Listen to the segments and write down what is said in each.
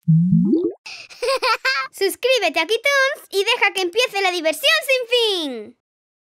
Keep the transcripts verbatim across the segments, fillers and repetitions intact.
Suscríbete a Kitoons y deja que empiece la diversión sin fin.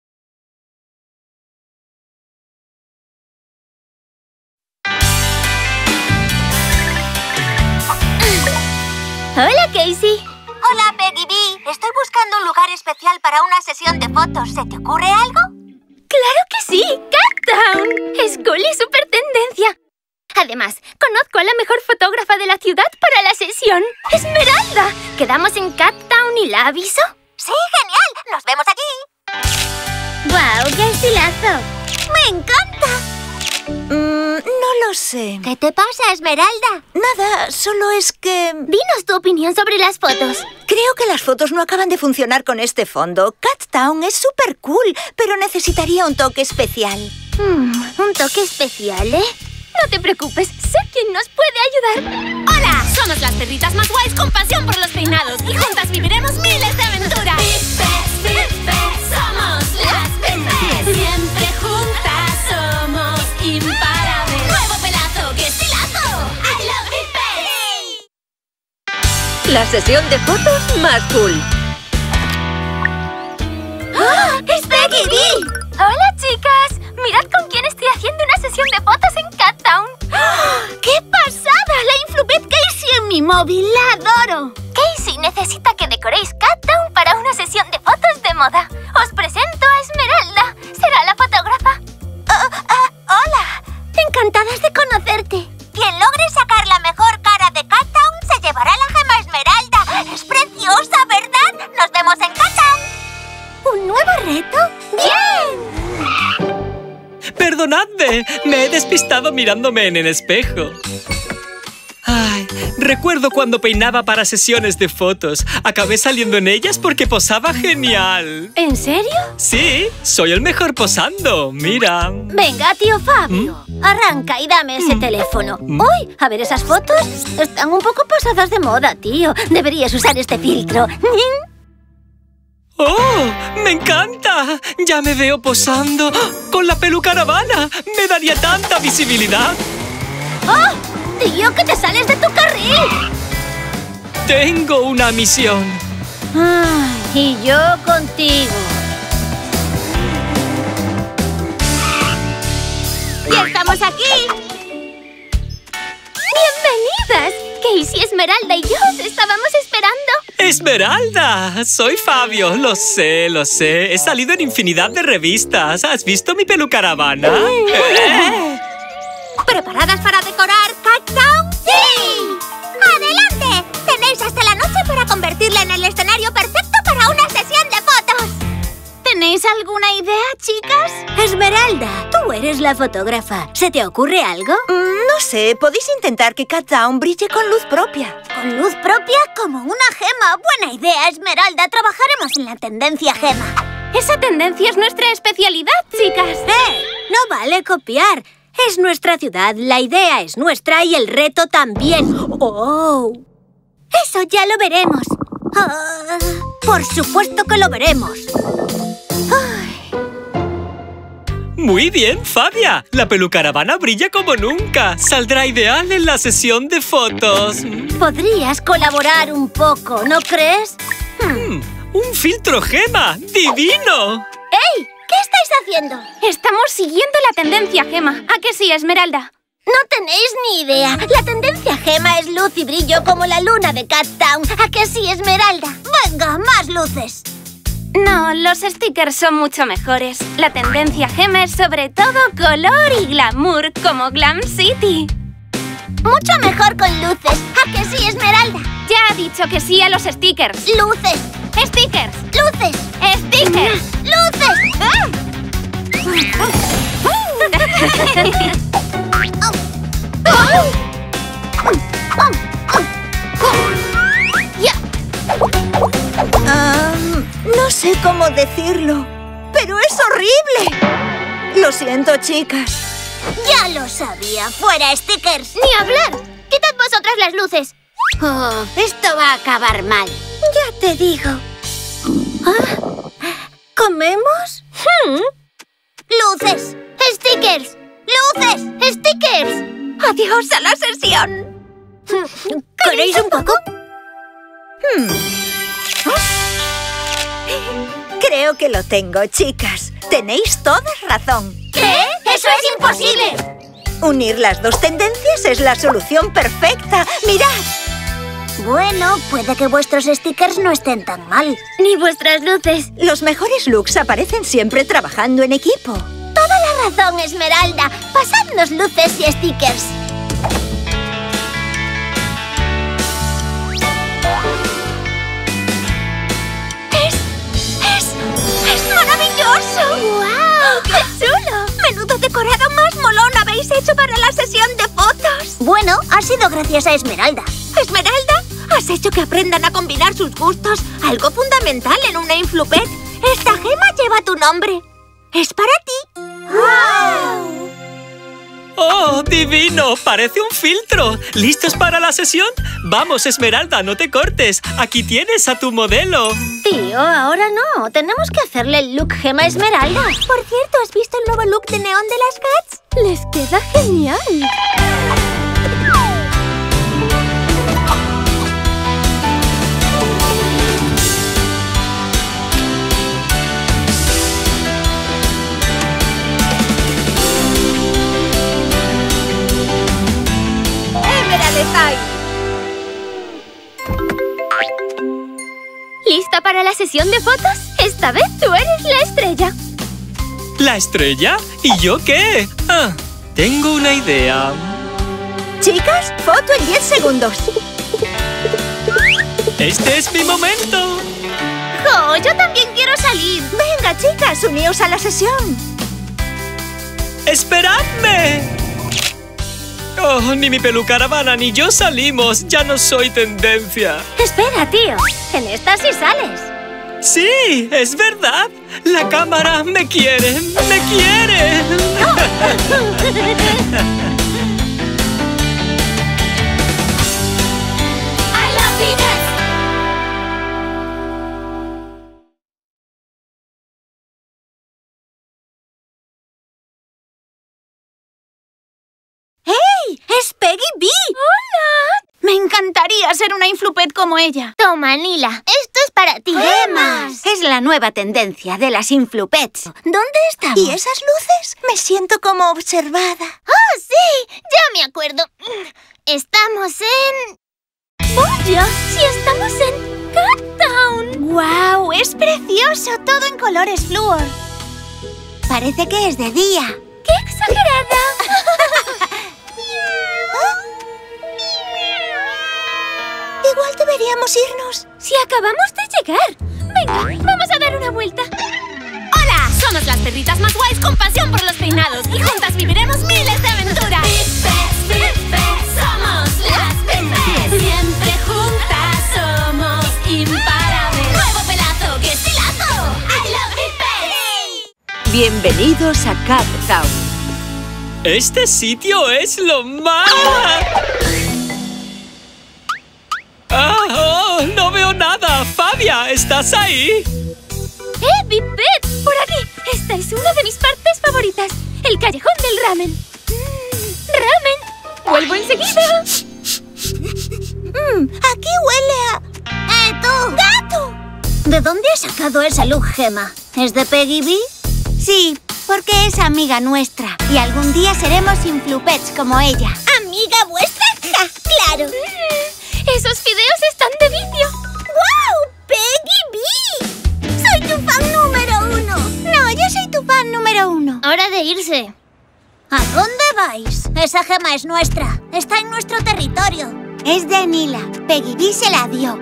Hola, Casey. Hola, Peggy B. Estoy buscando un lugar especial para una sesión de fotos. ¿Se te ocurre algo? ¡Claro que sí! ¡Cat Town! Es cool y súper tendencia. Además, conozco a la mejor fotógrafa de la ciudad para la sesión. ¡Esmeralda! ¿Quedamos en Cat Town y la aviso? ¡Sí, genial! ¡Nos vemos allí! ¡Guau! ¡Qué estilazo! ¡Me encanta! Mm, no lo sé. ¿Qué te pasa, Esmeralda? Nada, solo es que... Dinos tu opinión sobre las fotos. Creo que las fotos no acaban de funcionar con este fondo. Cat Town es súper cool, pero necesitaría un toque especial. Mm, un toque especial, ¿eh? No te preocupes, sé quién nos puede ayudar. ¡Hola! Somos las perritas más guays con pasión por los peinados y juntas viviremos miles de aventuras. Pipes, Pipes, somos las Pipes. Siempre juntas somos imparables. ¡Nuevo pelazo! ¡Qué estilazo! ¡I love Pipes! La sesión de fotos más cool. ¡Ah! ¡Es Peggy B! ¡Hola, chicas! Mirad con quién estoy haciendo una sesión de fotos en Cat Town. ¡Qué pasada! La Influbit Casey en mi móvil. ¡La adoro! Casey necesita que decoréis Cat Town para una sesión de fotos de moda. Os presento a Esmeralda. Será la fotógrafa. Uh, uh, ¡Hola! Encantadas de conocerte. Quien logre sacar la mejor cara de Cat Town se llevará la gema Esmeralda. ¡Es preciosa, ¿verdad? ¡Nos vemos en Cat Town! ¿Un nuevo reto? ¡Bien! ¡Perdonadme! Me he despistado mirándome en el espejo. Ay, recuerdo cuando peinaba para sesiones de fotos. Acabé saliendo en ellas porque posaba genial. ¿En serio? Sí, soy el mejor posando. Mira. Venga, tío Fabio. ¿Mm? Arranca y dame ese ¿Mm? teléfono. ¿Mm? Uy, a ver esas fotos. Están un poco pasadas de moda, tío. Deberías usar este filtro. ¡Oh! ¡Me encanta! Ya me veo posando con la pelucaravana. Me daría tanta visibilidad. ¡Oh! ¡Tío, que te sales de tu carril! Tengo una misión. Ay, y yo contigo. ¡Ya estamos aquí! ¡Bienvenidas! Casey, Esmeralda y yo os estábamos esperando. ¡Esmeralda! Soy Fabio. Lo sé, lo sé. He salido en infinidad de revistas. ¿Has visto mi pelucaravana? ¿Eh? ¿Preparadas para decorar Cat Town? ¡Sí! ¡Adelante! Tenéis hasta la noche para convertirla en el escenario perfecto para una sesión de fotos. ¿Tenéis alguna idea, chicas? Esmeralda, tú eres la fotógrafa. ¿Se te ocurre algo? Mm, no sé, podéis intentar que Cat Town brille con luz propia. ¿Con luz propia? Como una gema. Buena idea, Esmeralda. Trabajaremos en la tendencia gema. Esa tendencia es nuestra especialidad, chicas. ¡Eh! No vale copiar. Es nuestra ciudad, la idea es nuestra y el reto también. ¡Oh! Eso ya lo veremos. Uh, por supuesto que lo veremos. Ay. Muy bien, Fabia. La pelucaravana brilla como nunca. Saldrá ideal en la sesión de fotos. Podrías colaborar un poco, ¿no crees? Hmm, ¡un filtro gema! ¡Divino! ¡Ey! ¿Qué estáis haciendo? Estamos siguiendo la tendencia gema. ¿A que sí, Esmeralda? No tenéis ni idea. La tendencia gema es luz y brillo como la luna de Cat Town. ¿A que sí, Esmeralda? ¡Venga, más luces! No, los stickers son mucho mejores. La tendencia gema es sobre todo color y glamour, como Glam City. Mucho mejor con luces. ¿A que sí, Esmeralda? Ya ha dicho que sí a los stickers. ¡Luces! ¡Stickers! ¡Luces! ¡Stickers! ¡Luces! ¡Ah! Um, no sé cómo decirlo, pero es horrible. Lo siento, chicas. Ya lo sabía. ¡Fuera, stickers! ¡Ni hablar! ¡Quitad vosotras las luces! Oh, esto va a acabar mal. Ya te digo. ¿Ah? ¿Comemos? Hmm. ¡Luces! ¡Stickers! ¡Luces! ¡Stickers! ¡Adiós a la sesión! ¿Queréis un poco? Hmm. ¿Oh? Creo que lo tengo, chicas. Tenéis toda razón. ¿Qué? ¡Eso es imposible! Unir las dos tendencias es la solución perfecta. ¡Mirad! Bueno, puede que vuestros stickers no estén tan mal. Ni vuestras luces. Los mejores looks aparecen siempre trabajando en equipo. Toda la razón, Esmeralda. Pasadnos luces y stickers. ¡Es... es... es maravilloso! ¡Guau! ¡Qué chulo! ¡Menudo decorado más molón habéis hecho para la sesión de fotos! Bueno, ha sido gracias a Esmeralda. ¿Esmeralda? Has hecho que aprendan a combinar sus gustos. Algo fundamental en una Influpet. Esta gema lleva tu nombre. Es para ti. ¡Wow! ¡Oh, divino! ¡Parece un filtro! ¿Listos para la sesión? Vamos, Esmeralda, no te cortes. Aquí tienes a tu modelo. Tío, ahora no. Tenemos que hacerle el look gema Esmeralda. Por cierto, ¿has visto el nuevo look de neón de las Cats? Les queda genial. ¿Lista para la sesión de fotos? Esta vez tú eres la estrella. ¿La estrella? ¿Y yo qué? Ah, tengo una idea. Chicas, foto en diez segundos. ¡Este es mi momento! ¡Oh, yo también quiero salir! Venga, chicas, uníos a la sesión. ¡Esperadme! Oh, ni mi pelucaravana ni yo salimos. Ya no soy tendencia. Espera, tío. En esta sí sales. ¡Sí! ¡Es verdad! ¡La cámara me quiere! ¡Me quiere! I love peanuts. ¡Es Peggy B! ¡Hola! Me encantaría ser una Influpet como ella. Toma, Nila. Esto es para ti. ¡Gemas! Es la nueva tendencia de las Influpets. ¿Dónde estamos? ¿Y esas luces? Me siento como observada. ¡Oh, sí! Ya me acuerdo. Estamos en... ¡Vaya! ¡Si estamos en Cat Town! ¡Guau! ¡Es precioso! Todo en colores flúor. Parece que es de día. ¡Qué exagerada! Igual deberíamos irnos. Si acabamos de llegar. Venga, vamos a dar una vuelta. ¡Hola! Somos las perritas más guays con pasión por los peinados y juntas viviremos miles de aventuras. Pipes, Pipes, somos las Pipes. Siempre juntas somos imparables. ¡Nuevo pelazo! ¡Qué estilazo! ¡I love Pipes! Bienvenidos a Cat Town. ¡Este sitio es lo más! ¡Ah! ¡Oh! ¡No veo nada! ¡Fabia! ¿Estás ahí? ¡Eh, Pipet! ¡Por aquí! Esta es una de mis partes favoritas. El callejón del ramen. Mm, ¡Ramen! ¡Vuelvo enseguida! Mm, aquí huele a... ¡Eh, tú! ¡Gato! ¿De dónde has sacado ese look, Gema? ¿Es de Peggy B? Sí, porque es amiga nuestra. Y algún día seremos Influpets como ella. ¿Amiga vuestra? ¡Ja! ¡Claro! Mm, ¡esos fideos están de vicio! ¡Guau! ¡Peggy B! ¡Soy tu fan número uno! No, yo soy tu fan número uno. Hora de irse. ¿A dónde vais? Esa gema es nuestra. Está en nuestro territorio. Es de Nila. Peggy B se la dio.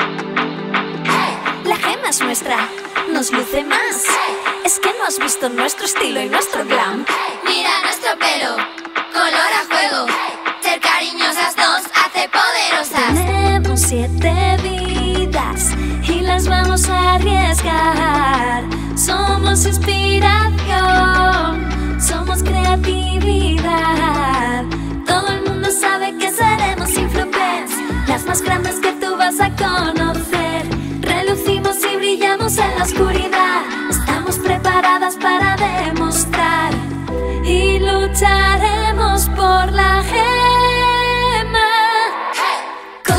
La gema es nuestra. Nos luce más. Es que no has visto nuestro estilo y nuestro glam. Mira nuestro pelo, color a juego. Ser cariñosas nos hace poderosas. Tenemos siete vidas y las vamos a arriesgar. Somos inspiración, somos creatividad. Todo el mundo sabe que seremos Influpets, las más grandes que tú vas a conocer. Relucimos y brillamos en la oscuridad. Estamos preparadas para demostrar y lucharemos por la gema. Con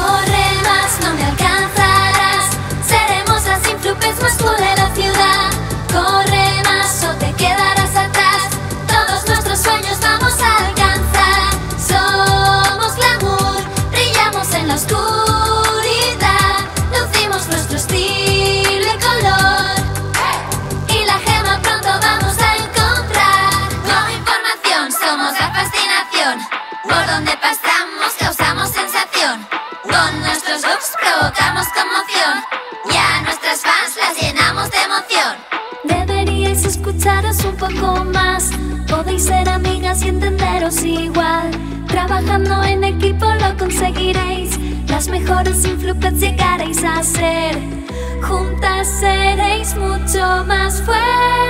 Con nuestros looks provocamos conmoción y a nuestras fans las llenamos de emoción. Deberíais escucharos un poco más. Podéis ser amigas y entenderos igual. Trabajando en equipo lo conseguiréis. Las mejores Influpets llegaréis a ser. Juntas seréis mucho más fuertes.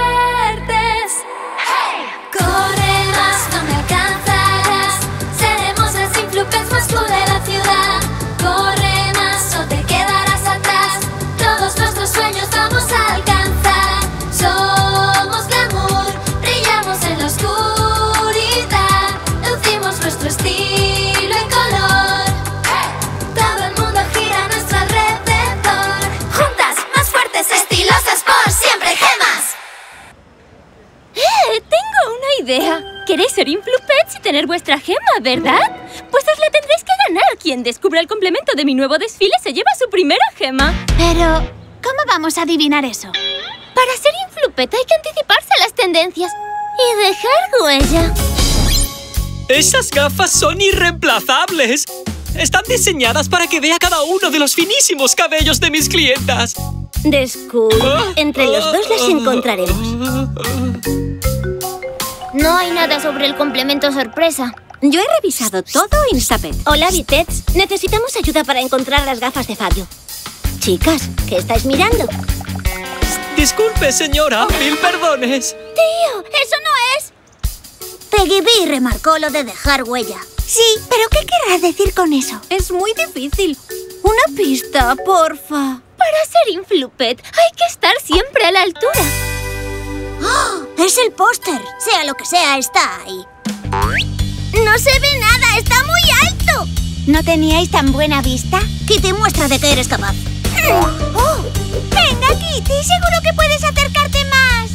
Corre más, no me alcanzarás. Seremos las Influpets más cool de la ciudad. Corre más o te quedarás atrás. Todos nuestros sueños vamos a alcanzar. Somos glamour, brillamos en la oscuridad. Lucimos nuestro estilo y color. Todo el mundo gira a nuestro alrededor. Juntas, más fuertes, estilosas por siempre, gemas. ¡Eh! Tengo una idea. Queréis ser Influpets y tener vuestra gema, ¿verdad? Pues os la tendréis que ganar. Quien descubra el complemento de mi nuevo desfile se lleva su primera gema. Pero, ¿cómo vamos a adivinar eso? Para ser Influpet hay que anticiparse a las tendencias y dejar huella. ¡Esas gafas son irreemplazables! Están diseñadas para que vea cada uno de los finísimos cabellos de mis clientas. Descubre. Entre los dos las encontraremos. No hay nada sobre el complemento sorpresa. Yo he revisado todo Instapet. Hola, Vitets. Necesitamos ayuda para encontrar las gafas de Fabio. Chicas, ¿qué estáis mirando? Disculpe, señora. Mil perdones. ¡Tío! ¡Eso no es! Peggy B remarcó lo de dejar huella. Sí, pero ¿qué querrás decir con eso? Es muy difícil. Una pista, porfa. Para ser Influpet hay que estar siempre a la altura. ¡Oh! ¡Es el póster! Sea lo que sea, está ahí. ¡No se ve nada! ¡Está muy alto! ¿No teníais tan buena vista? Kitty, muestra de que eres capaz. ¡Oh! ¡Venga, Kitty! ¡Seguro que puedes acercarte más!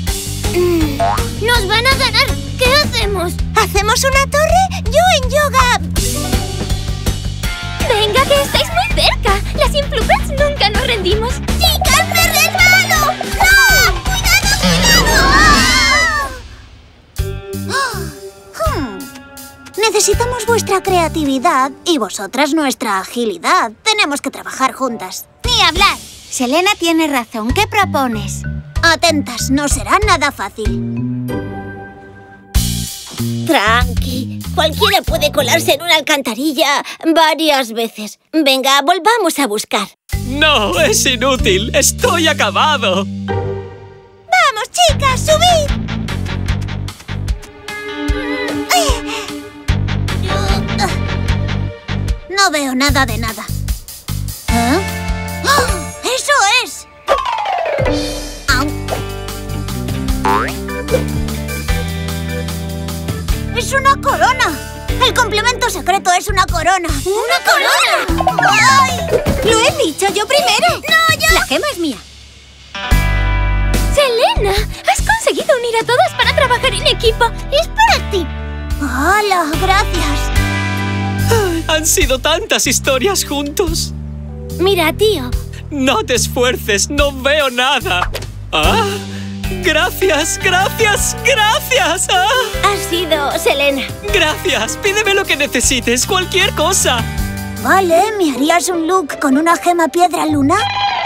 ¡Nos van a ganar! ¿Qué hacemos? ¿Hacemos una torre? ¡Yo en yoga! ¡Venga, que estáis muy cerca! Las Influpets nunca nos rendimos. ¡Chicas, me resbalo! ¡No! ¡Cuidado, cuidado! ¡Oh! Hmm. Necesitamos vuestra creatividad y vosotras nuestra agilidad. Tenemos que trabajar juntas. Ni hablar. Selena tiene razón. ¿Qué propones? Atentas, no será nada fácil. Tranqui. Cualquiera puede colarse en una alcantarilla varias veces. Venga, volvamos a buscar. No, es inútil. Estoy acabado. ¡Vamos, chicas! ¡Subid! No veo nada de nada. ¿Eh? ¡Oh! ¡Eso es! ¡Au! ¡Es una corona! ¡El complemento secreto es una corona! ¡Una corona! ¡Ay! ¡Lo he dicho yo primero! ¡No, yo! La gema es mía. ¡Selena! ¡Has conseguido unir a todas para trabajar en equipo! ¡Es para ti! ¡Hola! ¡Gracias! Han sido tantas historias juntos. Mira, tío. No te esfuerces, no veo nada. ¡Ah! ¡Gracias, gracias, gracias! ¡Ah! Has sido Selena. Gracias, pídeme lo que necesites, cualquier cosa. Vale, ¿me harías un look con una gema piedra luna?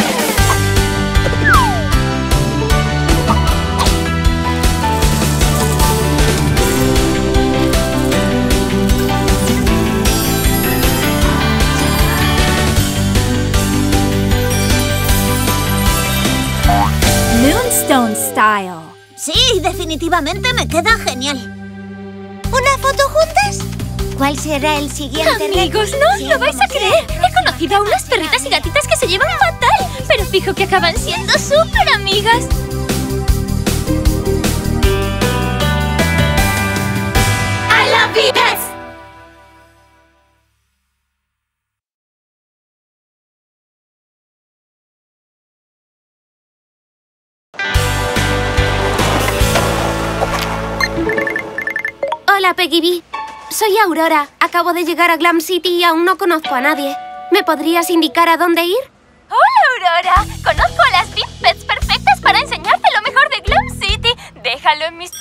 Moonstone Style. Sí, definitivamente me queda genial. ¿Una foto juntas? ¿Cuál será el siguiente? Amigos, no os lo vais a creer. He conocido a unas perritas y gatitas que se llevan fatal, pero fijo que acaban siendo súper amigas. I love Vitets. Hola, Peggy B. Soy Aurora. Acabo de llegar a Glam City y aún no conozco a nadie. ¿Me podrías indicar a dónde ir? ¡Hola, Aurora! Conozco a las Influpets perfectas para enseñarte lo mejor de Glam City. ¡Déjalo en mis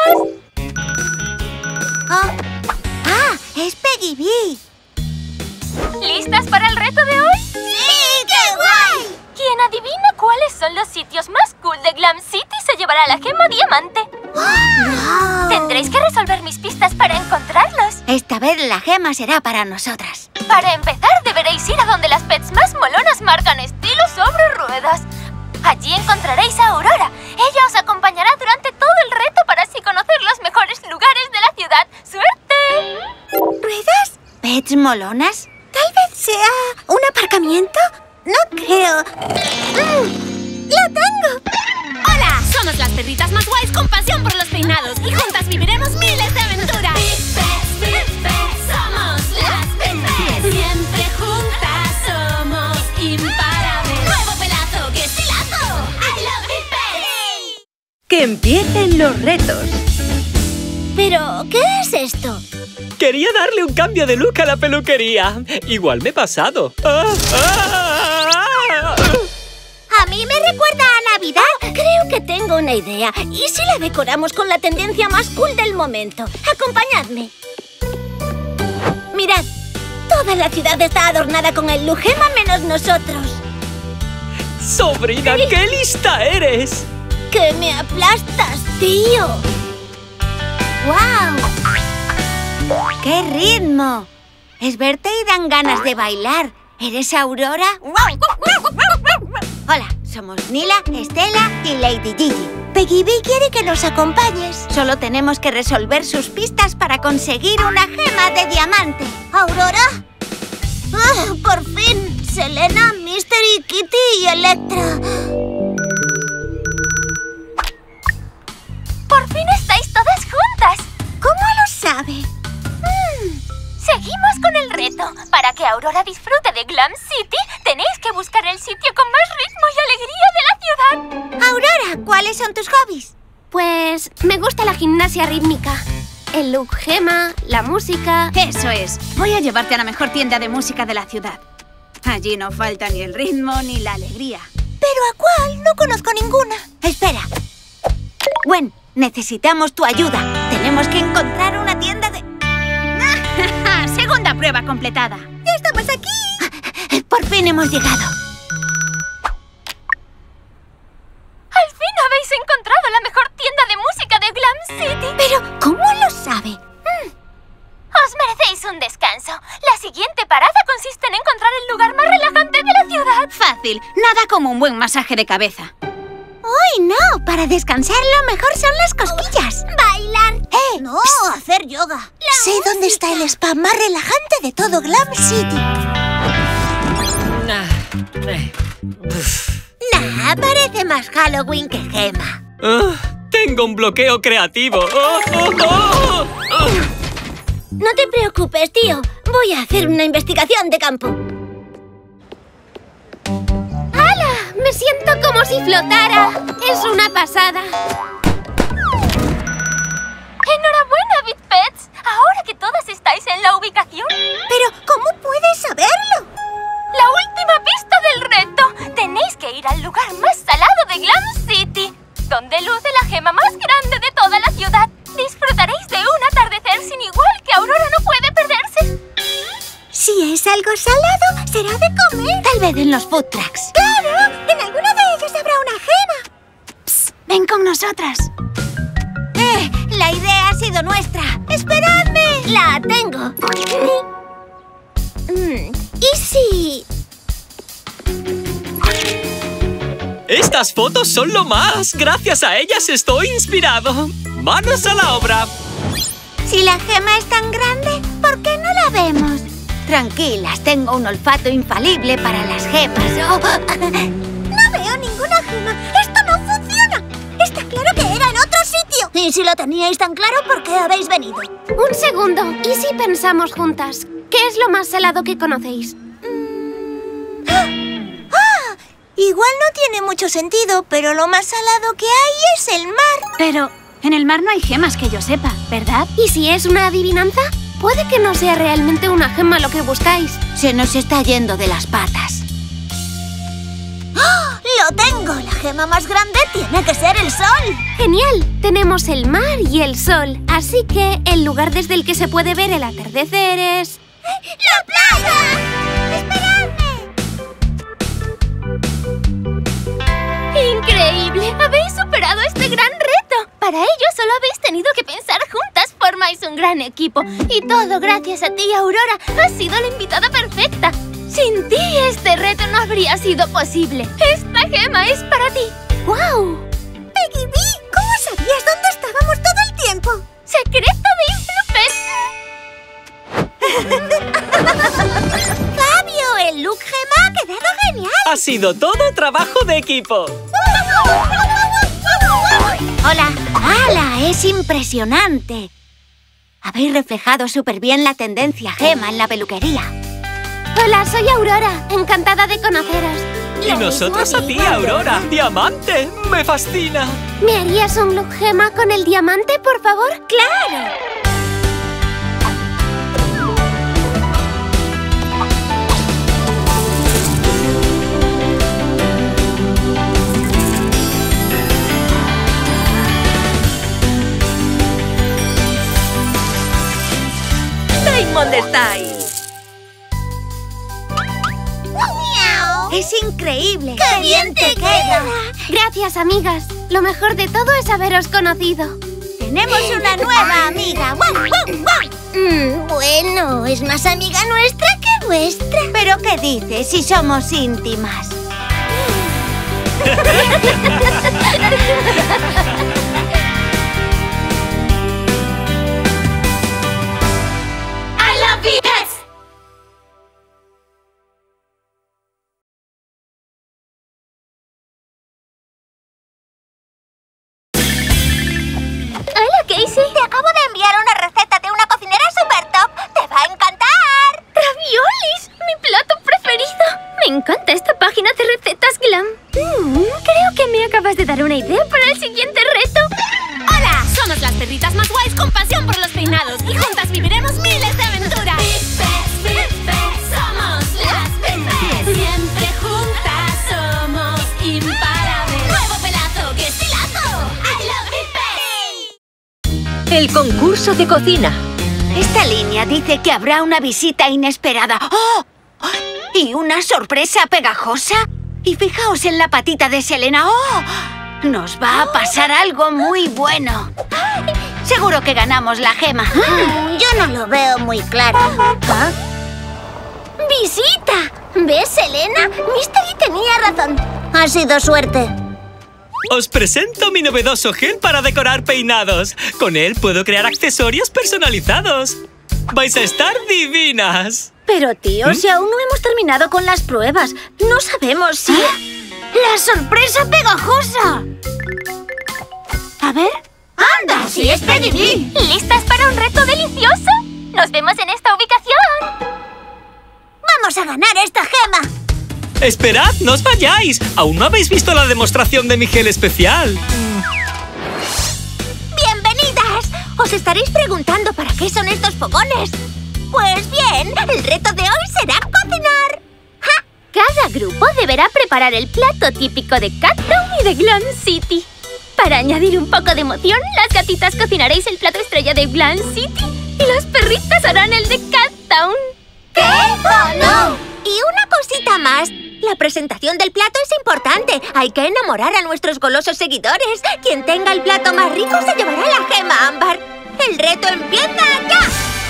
patitas! Ah, ah, es Peggy B. ¿Listas para el reto de hoy? ¡Sí! ¡Qué guay! Quien adivine cuáles son los sitios más cool de Glam City se llevará la gema diamante. ¡Wow! Tendréis que resolver mis pistas para encontrarlos. Esta vez la gema será para nosotras. Para empezar, deberéis ir a donde las pets más molonas marcan estilo sobre ruedas. Allí encontraréis a Aurora. Ella os acompañará durante todo el reto para así conocer los mejores lugares de la ciudad. ¡Suerte! ¿Ruedas? ¿Pets molonas? Tal vez sea un aparcamiento. No creo. Mm, ¡lo tengo! ¡Hola! Somos las perritas más guays con pasión por los peinados y juntas viviremos miles de aventuras. Big Pets, Big Pets, somos las Big Pets. Siempre juntas somos imparables. ¡Nuevo pelazo! ¡Qué estilazo! ¡I love Big Pets! Que empiecen los retos. ¿Pero qué es esto? Quería darle un cambio de look a la peluquería. Igual me he pasado. ¡Ah! ¡Ah! ¡Ah! A mí me recuerda a Navidad. Creo que tengo una idea. ¿Y si la decoramos con la tendencia más cool del momento? Acompañadme. Mirad, toda la ciudad está adornada con el Lugema menos nosotros. ¡Sobrina, qué lista eres! ¡Que me aplastas, tío! ¡Guau! ¡Qué ritmo! Es verte y dan ganas de bailar. ¿Eres Aurora? Hola, somos Nila, Estela y Lady Gigi. Peggy B quiere que nos acompañes. Solo tenemos que resolver sus pistas para conseguir una gema de diamante. ¿Aurora? ¡Ah, por fin! Selena, Mystery, Kitty y Electra. ¡Por fin estáis todas juntas! ¿Cómo lo sabe? Seguimos con el reto. Para que Aurora disfrute de Glam City, tenéis que buscar el sitio con más ritmo y alegría de la ciudad. Aurora, ¿cuáles son tus hobbies? Pues me gusta la gimnasia rítmica, el look gema, la música. Eso es. Voy a llevarte a la mejor tienda de música de la ciudad. Allí no falta ni el ritmo ni la alegría. ¿Pero a cuál? No conozco ninguna. Espera. Gwen, necesitamos tu ayuda. Tenemos que encontrar una tienda de... Segunda prueba completada. ¡Ya estamos aquí! Por fin hemos llegado. ¡Al fin habéis encontrado la mejor tienda de música de Glam City! ¿Pero cómo lo sabe? Os merecéis un descanso. La siguiente parada consiste en encontrar el lugar más relajante de la ciudad. Fácil. Nada como un buen masaje de cabeza. ¡Uy, no! Para descansar lo mejor son las cosquillas. ¡Bailar! ¡Eh! No, hacer yoga. Sé dónde está el spa más relajante de todo Glam City. Ah, eh, uf. Nah, parece más Halloween que Gema. Ah, tengo un bloqueo creativo. Oh, oh, oh, oh. No te preocupes, tío. Voy a hacer una investigación de campo. ¡Hala! Me siento como si flotara. Es una pasada. ¡Enhorabuena, Big Pets! Ahora que todas estáis en la ubicación. ¿Pero cómo puedes saberlo? La última pista del reto. Tenéis que ir al lugar más salado de Glam City, donde luce la gema más grande de toda la ciudad. Disfrutaréis de un atardecer sin igual que Aurora no puede perderse. Si es algo salado, será de comer. Tal vez en los food trucks. ¡Claro! En alguno de ellos habrá una gema. Psst, ven con nosotras. ¡Eh! La idea ha sido nuestra. ¡Esperadme! La tengo. Mm, ¿Y si...? Estas fotos son lo más. Gracias a ellas estoy inspirado. ¡Manos a la obra! Si la gema es tan grande, ¿por qué no la vemos? Tranquilas, tengo un olfato infalible para las gemas. Oh. No veo ninguna gema. ¡Esto no funciona! Está claro que era en otro sitio. Y si lo teníais tan claro, ¿por qué habéis venido? Un segundo. ¿Y si pensamos juntas? ¿Qué es lo más salado que conocéis? Igual no tiene mucho sentido, pero lo más salado que hay es el mar. Pero en el mar no hay gemas que yo sepa, ¿verdad? ¿Y si es una adivinanza? Puede que no sea realmente una gema lo que buscáis. Se nos está yendo de las patas. ¡Oh! ¡Lo tengo! La gema más grande tiene que ser el sol. ¡Genial! Tenemos el mar y el sol. Así que el lugar desde el que se puede ver el atardecer es... ¡La playa! habéis tenido que pensar juntas, formáis un gran equipo. Y todo gracias a ti, Aurora. Has sido la invitada perfecta. Sin ti, este reto no habría sido posible. Esta gema es para ti. ¡Guau! Peggy B, ¿cómo sabías dónde estábamos todo el tiempo? ¡Secreto de Influpes! ¡Fabio! El look gema ha quedado genial. Ha sido todo trabajo de equipo. Hola. ¡Hala! Es impresionante. Habéis reflejado súper bien la tendencia gema en la peluquería. Hola, soy Aurora. Encantada de conoceros. Y nosotros a ti, Aurora. ¡Diamante! ¡Me fascina! ¿Me harías un look gema con el diamante, por favor? ¡Claro! Diamond Style. ¡Es increíble! ¡Qué bien te queda! Gracias, amigas. Lo mejor de todo es haberos conocido. ¡Tenemos una nueva amiga! ¡Guau, guau, guau! Mm, bueno, es más amiga nuestra que vuestra. ¿Pero qué dices si somos íntimas? I love B S. Hola, Casey. Te acabo de enviar una receta de una cocinera super top. ¡Te va a encantar! ¡Raviolis! ¡Mi plato preferido! Me encanta esta página de recetas glam. Mm, creo que me acabas de dar una idea para el siguiente reto. ¡Hola! Somos las perritas más guays con pasión por los peinados y juntas viviremos miles de aventuras. Pipes, Pipes, somos las Pipes. Siempre juntas somos imparables. Nuevo pelazo, qué estilazo. I love Pipes. El concurso de cocina. Esta línea dice que habrá una visita inesperada. ¡Oh! ¿Y una sorpresa pegajosa? Y fijaos en la patita de Selena. ¡Oh! Nos va a pasar algo muy bueno. Seguro que ganamos la gema. Mm, yo no lo veo muy claro. ¿Ah? ¡Visita! ¿Ves, Selena? Mystery tenía razón. Ha sido suerte. Os presento mi novedoso gel para decorar peinados. Con él puedo crear accesorios personalizados. ¡Vais a estar divinas! Pero, tío, si aún no hemos terminado con las pruebas, no sabemos si... ¡La sorpresa pegajosa! A ver. ¡Anda, si es Peggy B! ¿Listas para un reto delicioso? ¡Nos vemos en esta ubicación! ¡Vamos a ganar esta gema! ¡Esperad! ¡No os vayáis! ¡Aún no habéis visto la demostración de mi gel especial! ¡Bienvenidas! Os estaréis preguntando para qué son estos fogones. Pues bien, el reto de hoy será cocinar. ¡Ja! Cada grupo deberá preparar el plato típico de Cat Town y de Glam City. Para añadir un poco de emoción, las gatitas cocinaréis el plato estrella de Glam City y las perritas harán el de Cat Town. ¿Qué? ¡Oh, no! Y una cosita más. La presentación del plato es importante. Hay que enamorar a nuestros golosos seguidores. Quien tenga el plato más rico se llevará la gema ámbar. ¡El reto empieza ya!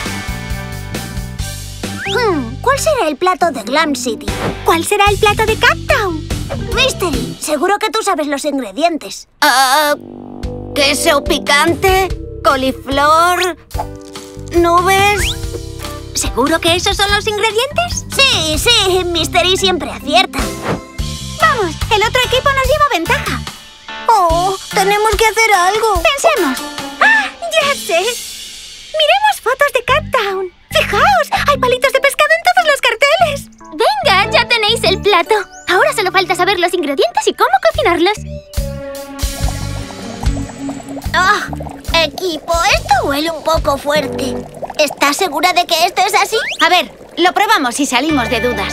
Hmm, ¿cuál será el plato de Glam City? ¿Cuál será el plato de Cat Town? Mystery, seguro que tú sabes los ingredientes. Ah, queso picante, coliflor, nubes... ¿Seguro que esos son los ingredientes? Sí, sí, Mystery siempre acierta. Vamos, el otro equipo nos lleva ventaja. Oh, tenemos que hacer algo. Pensemos. ¡Ah, ya sé! Miremos fotos de Cat Town. ¡Fijaos! ¡Hay palitos de pescado en todos los carteles! ¡Venga, ya tenéis el plato! Ahora solo falta saber los ingredientes y cómo cocinarlos. ¡Ah! Equipo, esto huele un poco fuerte. ¿Estás segura de que esto es así? A ver, lo probamos y salimos de dudas.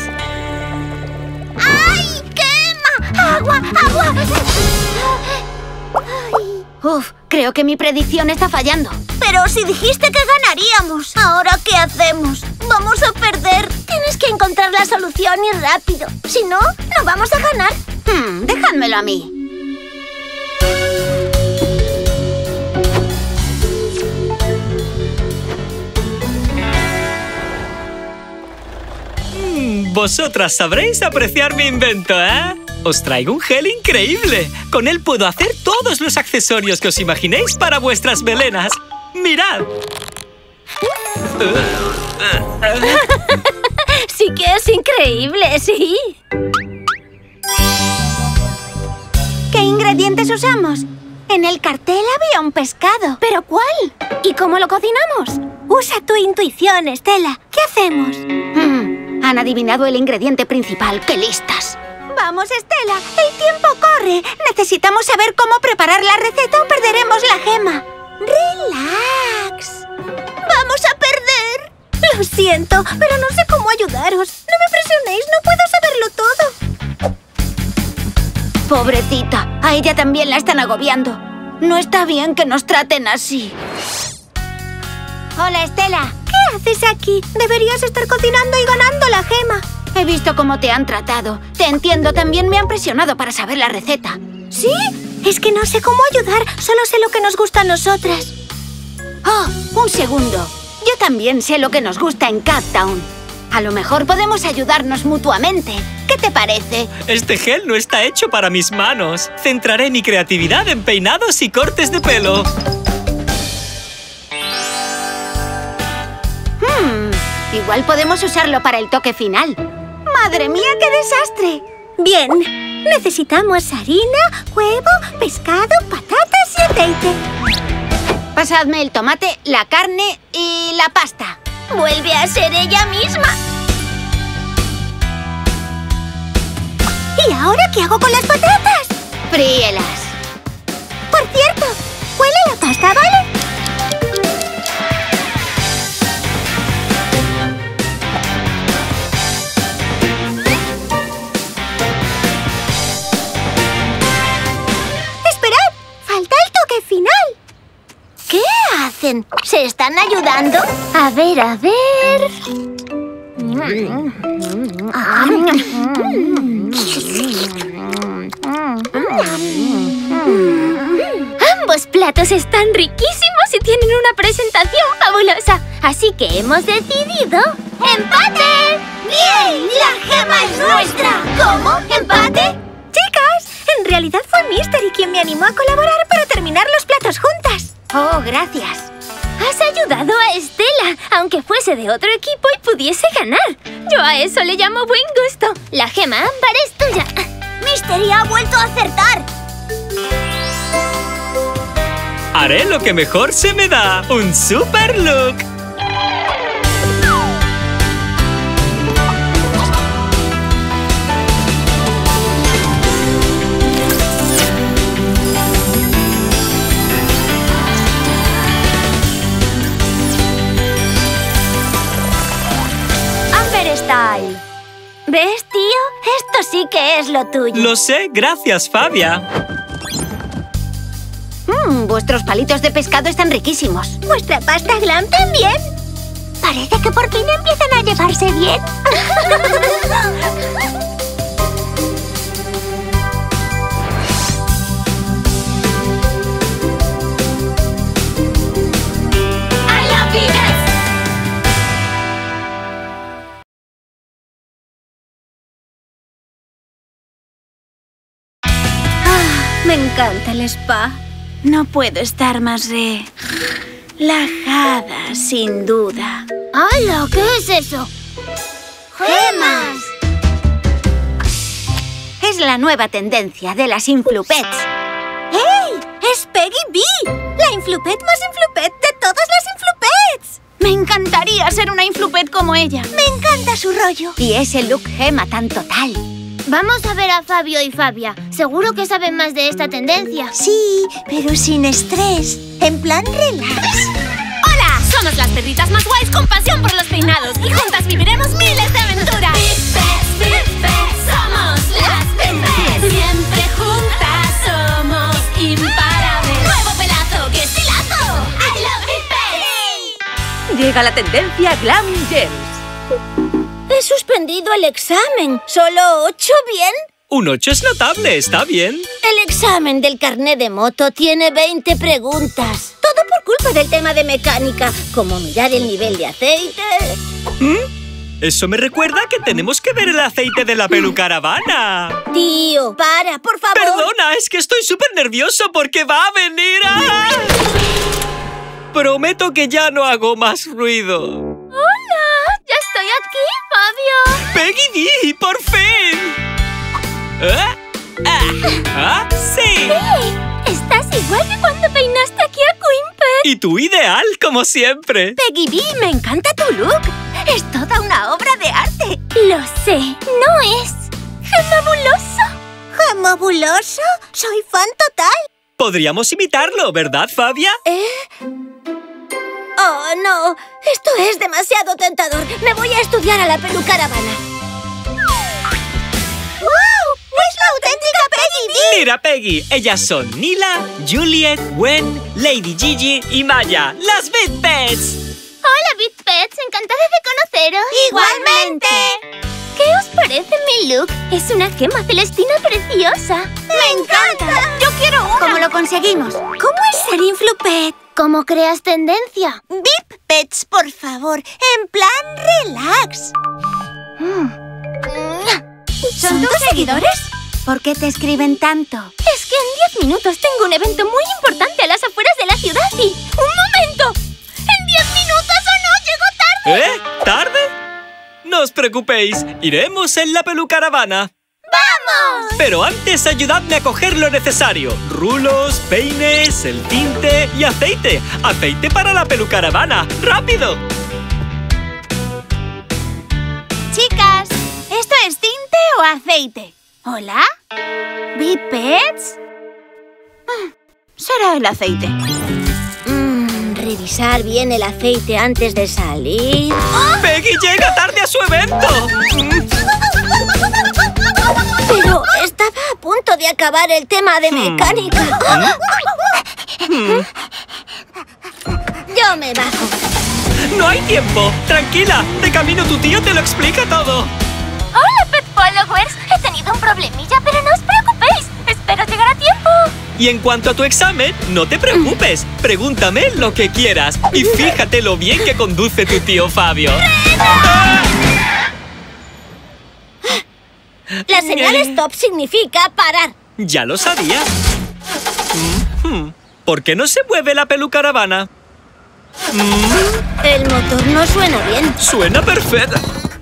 ¡Ay! ¡Quema! ¡Agua! ¡Agua! Ay. Uf, creo que mi predicción está fallando. Pero si dijiste que ganaríamos. ¿Ahora qué hacemos? Vamos a perder. Tienes que encontrar la solución y rápido. Si no, no vamos a ganar. Hmm, dejádmelo a mí. Vosotras sabréis apreciar mi invento, ¿eh? Os traigo un gel increíble. Con él puedo hacer todos los accesorios que os imaginéis para vuestras melenas. ¡Mirad! Sí que es increíble, sí. ¿Qué ingredientes usamos? En el cartel había un pescado. ¿Pero cuál? ¿Y cómo lo cocinamos? Usa tu intuición, Estela. ¿Qué hacemos? Mm, han adivinado el ingrediente principal. ¡Qué listas! Vamos, Estela. El tiempo corre. Necesitamos saber cómo preparar la receta o perderemos la gema. Relax. Vamos a perder. Lo siento, pero no sé cómo ayudaros. No me presionéis, no puedo saberlo todo. Pobrecita, a ella también la están agobiando. No está bien que nos traten así. Hola, Estela. ¿Qué haces aquí? Deberías estar cocinando y ganando la gema. He visto cómo te han tratado. Te entiendo, también me han presionado para saber la receta. ¿Sí? Es que no sé cómo ayudar, solo sé lo que nos gusta a nosotras. ¡Oh! Un segundo. Yo también sé lo que nos gusta en Cat Town. A lo mejor podemos ayudarnos mutuamente. ¿Qué te parece? Este gel no está hecho para mis manos. Centraré mi creatividad en peinados y cortes de pelo. Hmm, igual podemos usarlo para el toque final. ¡Madre mía, qué desastre! Bien, necesitamos harina, huevo, pescado, patatas y aceite. Pasadme el tomate, la carne y la pasta. Vuelve a ser ella misma. ¿Y ahora qué hago con las patatas? Fríelas. Por cierto, huele la pasta, ¿vale? ¡Esperad! ¡Falta el toque final! ¿Qué hacen? ¿Se están ayudando? A ver, a ver... Ambos platos están riquísimos y tienen una presentación fabulosa. Así que hemos decidido... ¡empate! ¡Bien! ¡La gema es nuestra! ¿Cómo? ¿Empate? Chicas, en realidad fue Mystery quien me animó a colaborar para terminar los platos juntas. Oh, gracias. Has ayudado a Estela, aunque fuese de otro equipo y pudiese ganar. Yo a eso le llamo buen gusto. La gema ámbar es tuya. Mystery ha vuelto a acertar. Haré lo que mejor se me da. ¡Un super look! Style. ¿Ves, tío? Esto sí que es lo tuyo. Lo sé, gracias, Fabia. Mmm, vuestros palitos de pescado están riquísimos. ¿Vuestra pasta glam también? Parece que por fin empiezan a llevarse bien. I love you guys. Me encanta el spa. No puedo estar más relajada, sin duda. ¡Hala! ¿Qué es eso? ¡Gemas! Es la nueva tendencia de las Influpets. ¡Hey! ¡Es Peggy B! La Influpet más Influpet de todas las Influpets. Me encantaría ser una Influpet como ella. Me encanta su rollo. Y ese look gema tan total. Vamos a ver a Fabio y Fabia. Seguro que saben más de esta tendencia. Sí, pero sin estrés. En plan relax. ¡Hola! Somos las perritas más guays con pasión por los peinados y juntas viviremos miles de aventuras. Pipes, pipes, somos las Pipes. Siempre juntas somos imparables. ¡Nuevo pelazo! ¡Qué estilazo! I love Pipes. Llega la tendencia Glam Gels. He suspendido el examen. ¿Solo ocho bien? Un ocho es notable, está bien. El examen del carné de moto tiene veinte preguntas. Todo por culpa del tema de mecánica, como mirar el nivel de aceite. ¿Mm? Eso me recuerda que tenemos que ver el aceite de la pelucaravana. Tío, para, por favor. Perdona, es que estoy súper nervioso porque va a venir a... Prometo que ya no hago más ruido. ¡Hola! ¡Ya estoy aquí, Fabio! ¡Peggy D! ¡Por fin! ¿Eh? Ah, ¿ah? ¡Sí! ¡Sí! Estás igual que cuando peinaste aquí a Quimpet. Y tú ideal, como siempre. Peggy B, me encanta tu look. Es toda una obra de arte. Lo sé, no es gemabuloso. ¿Gemabuloso? Soy fan total. Podríamos imitarlo, ¿verdad, Fabia? ¿Eh? Oh, no. Esto es demasiado tentador. Me voy a estudiar a la pelucaravana. ¡Wow! ¡Es la auténtica Peggy B! Mira, Peggy, ellas son Nila, Juliet, Gwen, Lady Gigi y Maya, las Bit Pets. Hola, Bit Pets, encantada de conoceros. ¡Igualmente! ¿Qué os parece mi look? Es una gema celestina preciosa. ¡Me encanta! ¡Yo quiero una! ¿Cómo lo conseguimos? ¿Cómo es ser Influpet? ¿Cómo creas tendencia? Bip Pets, por favor, en plan relax. ¿Son tus seguidores? ¿Por qué te escriben tanto? Es que en diez minutos tengo un evento muy importante a las afueras de la ciudad y... ¡Un momento! ¡En diez minutos o no llego tarde! ¿Eh? ¿Tarde? No os preocupéis, iremos en la pelucaravana. ¡Vamos! Pero antes ayudadme a coger lo necesario. Rulos, peines, el tinte y aceite. Aceite para la pelucaravana. ¡Rápido! Chicas, ¿esto es tinte o aceite? ¿Hola? ¿Bip Pets? Ah, será el aceite. Mm, revisar bien el aceite antes de salir. ¡Peggy llega tarde a su evento! Pero estaba a punto de acabar el tema de mecánica. Yo me bajo. ¡No hay tiempo! ¡Tranquila! De camino tu tío te lo explica todo. Hola, Pet Followers. He tenido un problemilla, pero no os preocupéis. Espero llegar a tiempo. Y en cuanto a tu examen, no te preocupes. Pregúntame lo que quieras. Y fíjate lo bien que conduce tu tío Fabio. ¡Ah! La señal stop significa parar. Ya lo sabías. Mm-hmm. ¿Por qué no se mueve la pelucaravana? Mm. El motor no suena bien. Suena perfecto.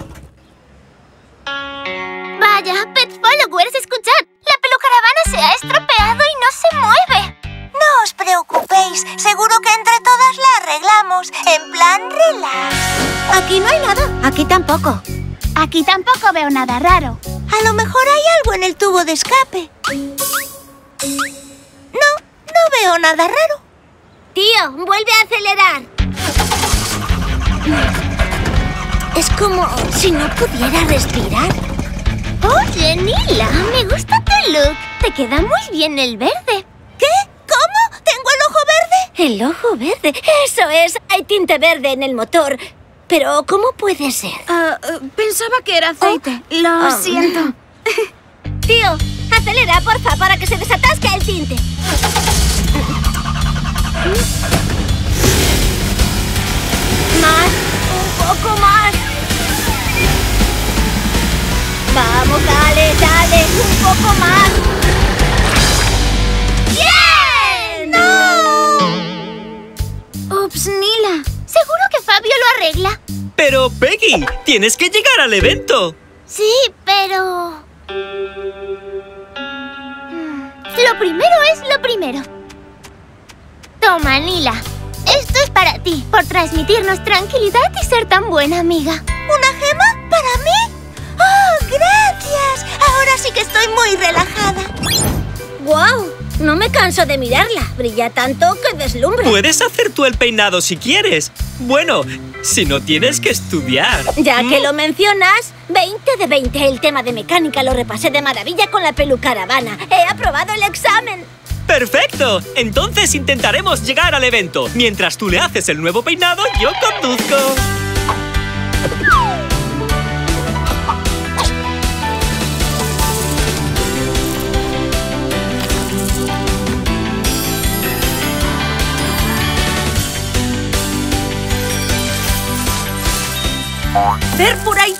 Vaya, Pet Followers, escuchad. La pelucaravana se ha estropeado y no se mueve. No os preocupéis. Seguro que entre todas la arreglamos. En plan relax. Aquí no hay nada. Aquí tampoco. Aquí tampoco veo nada raro. A lo mejor hay algo en el tubo de escape. No, no veo nada raro. Tío, vuelve a acelerar. Es como si no pudiera respirar. Oye, Nila, me gusta tu look. Te queda muy bien el verde. ¿Qué? ¿Cómo? ¿Tengo el ojo verde? El ojo verde. Eso es. Hay tinte verde en el motor. Pero, ¿cómo puede ser? Uh, uh, pensaba que era aceite. Oh. Lo Oh. siento. Tío, acelera, porfa, para que se desatasque el tinte. Más, un poco más. Vamos, dale, dale, un poco más. ¡Bien! ¡No! Ups, Nila. Seguro que Fabio lo arregla. Pero, Peggy, tienes que llegar al evento. Sí, pero... Lo primero es lo primero. Toma, Nila. Esto es para ti, por transmitirnos tranquilidad y ser tan buena amiga. ¿Una gema? ¿Para mí? ¡Oh, gracias! Ahora sí que estoy muy relajada. ¡Guau! No me canso de mirarla. Brilla tanto que deslumbra. Puedes hacer tú el peinado si quieres. Bueno, si no tienes que estudiar. Ya que lo mencionas, veinte de veinte. El tema de mecánica lo repasé de maravilla con la pelucaravana. He aprobado el examen. ¡Perfecto! Entonces intentaremos llegar al evento. Mientras tú le haces el nuevo peinado, yo conduzco. Ver por ahí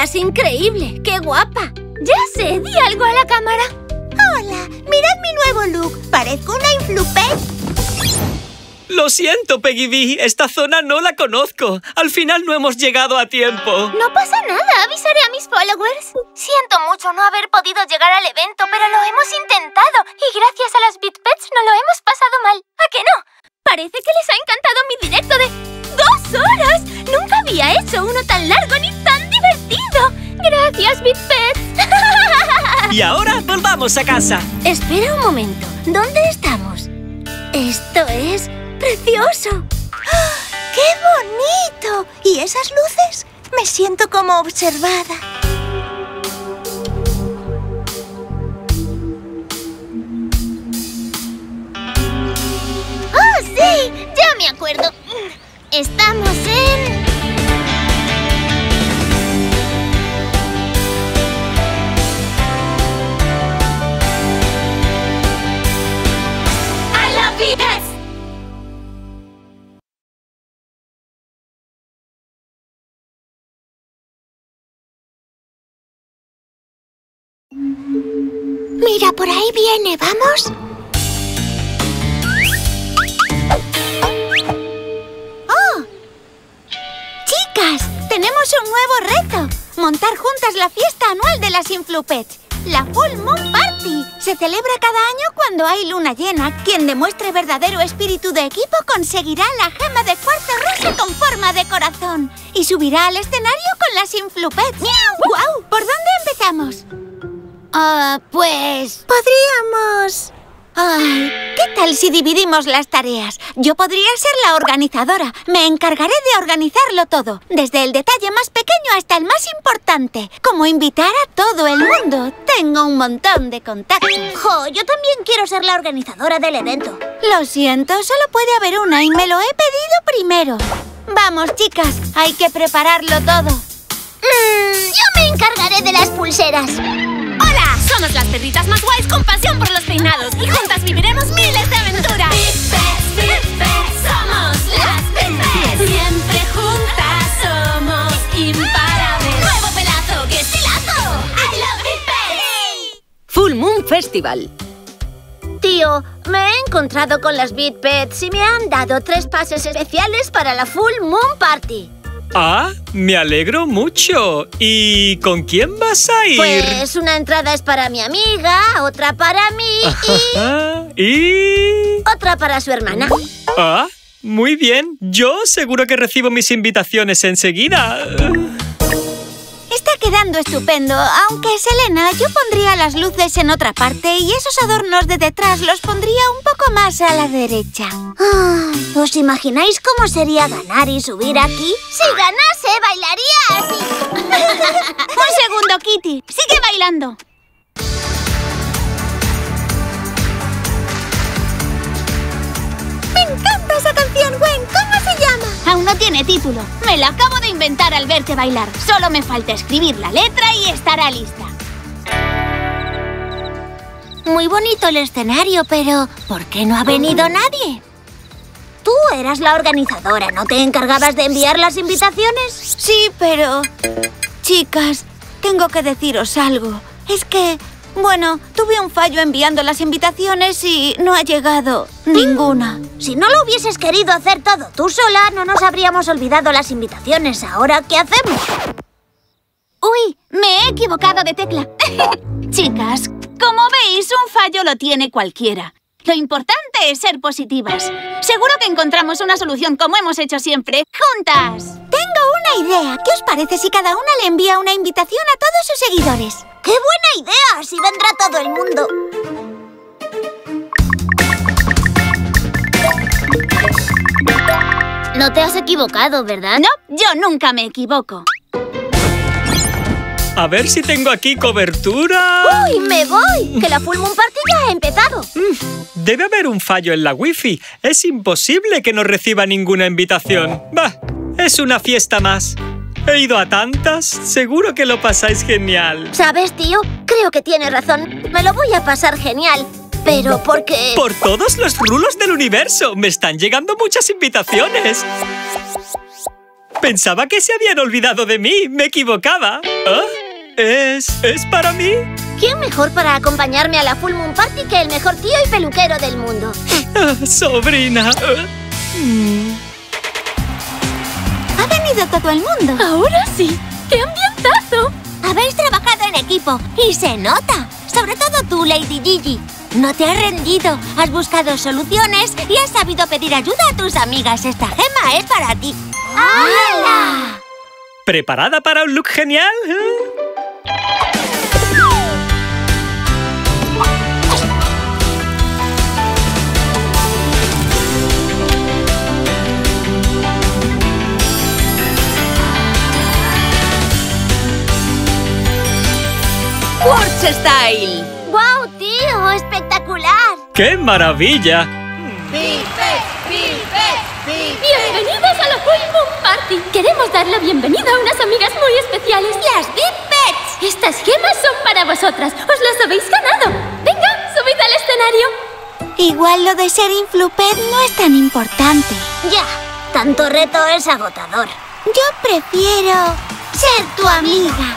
Estás increíble. ¡Qué guapa! Ya sé, di algo a la cámara. Hola, mirad mi nuevo look. Parezco una Influpet. Lo siento, Peggy B. Esta zona no la conozco. Al final no hemos llegado a tiempo. No pasa nada, avisaré a mis followers. Siento mucho no haber podido llegar al evento, pero lo hemos intentado. Y gracias a las BitPets no lo hemos pasado mal. ¿A qué no? Parece que les ha encantado mi directo de dos horas. Nunca había hecho uno tan largo ni tan divertido. Gracias, BitPets. Y ahora volvamos a casa. Espera un momento. ¿Dónde estamos? Esto es precioso. ¡Qué bonito! ¿Y esas luces? Me siento como observada. ¡Oh, sí! Ya me acuerdo. Estamos en... I love BitPets. Mira, por ahí viene, ¿vamos? ¡Oh! ¡Chicas! Tenemos un nuevo reto. Montar juntas la fiesta anual de las Influpets. La Full Moon Party. Se celebra cada año cuando hay luna llena. Quien demuestre verdadero espíritu de equipo conseguirá la gema de cuarzo rosa con forma de corazón. Y subirá al escenario con las Influpets. ¡Guau! ¿Por dónde empezamos? Ah, pues... Podríamos... Ay, ¿qué tal si dividimos las tareas? Yo podría ser la organizadora. Me encargaré de organizarlo todo, desde el detalle más pequeño hasta el más importante. Como invitar a todo el mundo. Tengo un montón de contactos. Jo, yo también quiero ser la organizadora del evento. Lo siento, solo puede haber una y me lo he pedido primero. Vamos, chicas, hay que prepararlo todo. Mm, yo me encargaré de las pulseras. ¡Hola! Somos las perritas más guays con pasión por los peinados y juntas viviremos miles de aventuras. BitPets, BitPets, somos las BitPets. Siempre juntas somos imparables. ¡Nuevo pelazo! ¡Qué estilazo! ¡I love BitPets! Full Moon Festival. Tío, me he encontrado con las BitPets y me han dado tres pases especiales para la Full Moon Party. Ah, me alegro mucho. ¿Y con quién vas a ir? Pues una entrada es para mi amiga, otra para mí y... ¿Y? otra para su hermana. Ah, muy bien. Yo seguro que recibo mis invitaciones enseguida. Está quedando estupendo, aunque, Selena, yo pondría las luces en otra parte y esos adornos de detrás los pondría un poco más a la derecha. Ay, ¿os imagináis cómo sería ganar y subir aquí? Si ganase, bailaría así. Un segundo, Kitty. Sigue bailando. ¡Me encanta esa canción, Gwen! ¿Cómo se llama? Aún no tiene título. Me la acabo de inventar al verte bailar. Solo me falta escribir la letra y estará lista. Muy bonito el escenario, pero ¿por qué no ha venido nadie? Tú eras la organizadora, ¿no te encargabas de enviar las invitaciones? Sí, pero... Chicas, tengo que deciros algo. Es que... Bueno, tuve un fallo enviando las invitaciones y no ha llegado ninguna. Si no lo hubieses querido hacer todo tú sola, no nos habríamos olvidado las invitaciones. ¿Ahora qué hacemos? Uy, me he equivocado de tecla. Chicas, como veis, un fallo lo tiene cualquiera. Lo importante es ser positivas. Seguro que encontramos una solución como hemos hecho siempre, juntas. Tengo una idea. ¿Qué os parece si cada una le envía una invitación a todos sus seguidores? ¡Qué buena idea! Así vendrá todo el mundo. No te has equivocado, ¿verdad? No, yo nunca me equivoco. A ver si tengo aquí cobertura. ¡Uy, me voy! Que la Full Moon Party ya ha empezado. Mm, debe haber un fallo en la Wi-Fi. Es imposible que no reciba ninguna invitación. Bah, es una fiesta más. He ido a tantas. Seguro que lo pasáis genial. ¿Sabes, tío? Creo que tienes razón. Me lo voy a pasar genial. Pero ¿por qué? Por todos los rulos del universo. Me están llegando muchas invitaciones. Pensaba que se habían olvidado de mí. Me equivocaba. ¿Ah? ¿Es... es para mí? ¿Quién mejor para acompañarme a la Full Moon Party que el mejor tío y peluquero del mundo? Ah, sobrina. Ah. Mm. Ha venido todo el mundo. Ahora sí. ¡Qué ambientazo! Habéis trabajado en equipo y se nota. Sobre todo tú, Lady Gigi. No te has rendido, has buscado soluciones y has sabido pedir ayuda a tus amigas. Esta gema es para ti. ¡Hala! ¿Preparada para un look genial? Quartz Style. ¡Guau, tío! ¡Espectacular! ¡Qué maravilla! ¡Bienvenidos a la Full Moon Party! Queremos dar la bienvenida a unas amigas muy especiales. ¡Las Big Pets! Estas gemas son para vosotras. ¡Os las habéis ganado! ¡Venga, subid al escenario! Igual lo de ser Influpet no es tan importante. Ya, tanto reto es agotador. Yo prefiero ser tu amiga.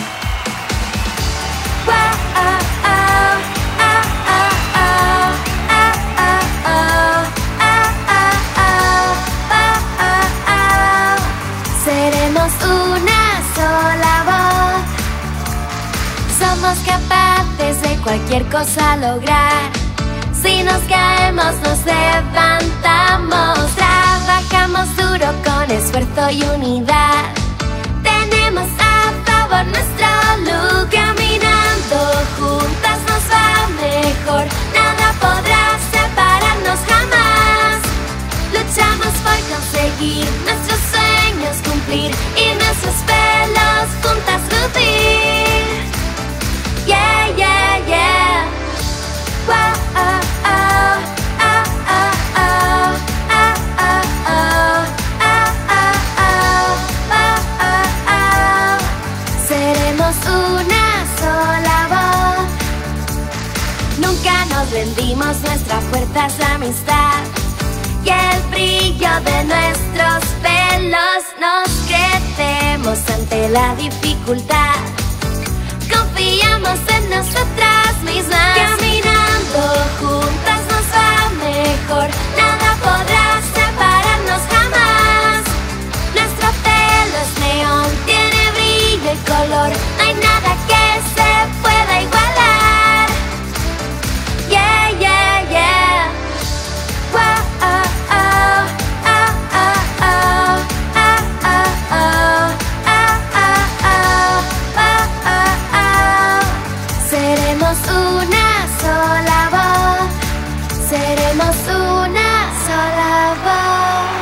Seremos una sola voz. Somos capaces de cualquier cosa lograr. Si nos caemos, nos levantamos. Trabajamos duro con esfuerzo y unidad. Tenemos a favor nuestro look. Caminando juntas nos va mejor. Nada podrá separarnos jamás. Luchamos por conseguir nuestros sueños cumplir y nuestros pelos juntas lucir. Yeah, yeah, yeah. Wow, oh, oh, oh, oh, oh, oh, oh, oh, oh, oh, oh, oh. Seremos una sola voz. Nunca nos rendimos, nuestra fuerza es la amistad. Y el brillo de nuestros pelos nos crecemos ante la dificultad. Confiamos en nosotras mismas. Caminando juntas nos va mejor. Nada podrá separarnos jamás. Nuestro pelo es neón, tiene brillo y color. No hay nada que se pueda igualar. Yeah, yeah, yeah. Wow, oh, oh, oh, oh, oh, oh, oh, oh, oh, oh, oh, oh. Seremos una sola voz. Seremos una sola voz.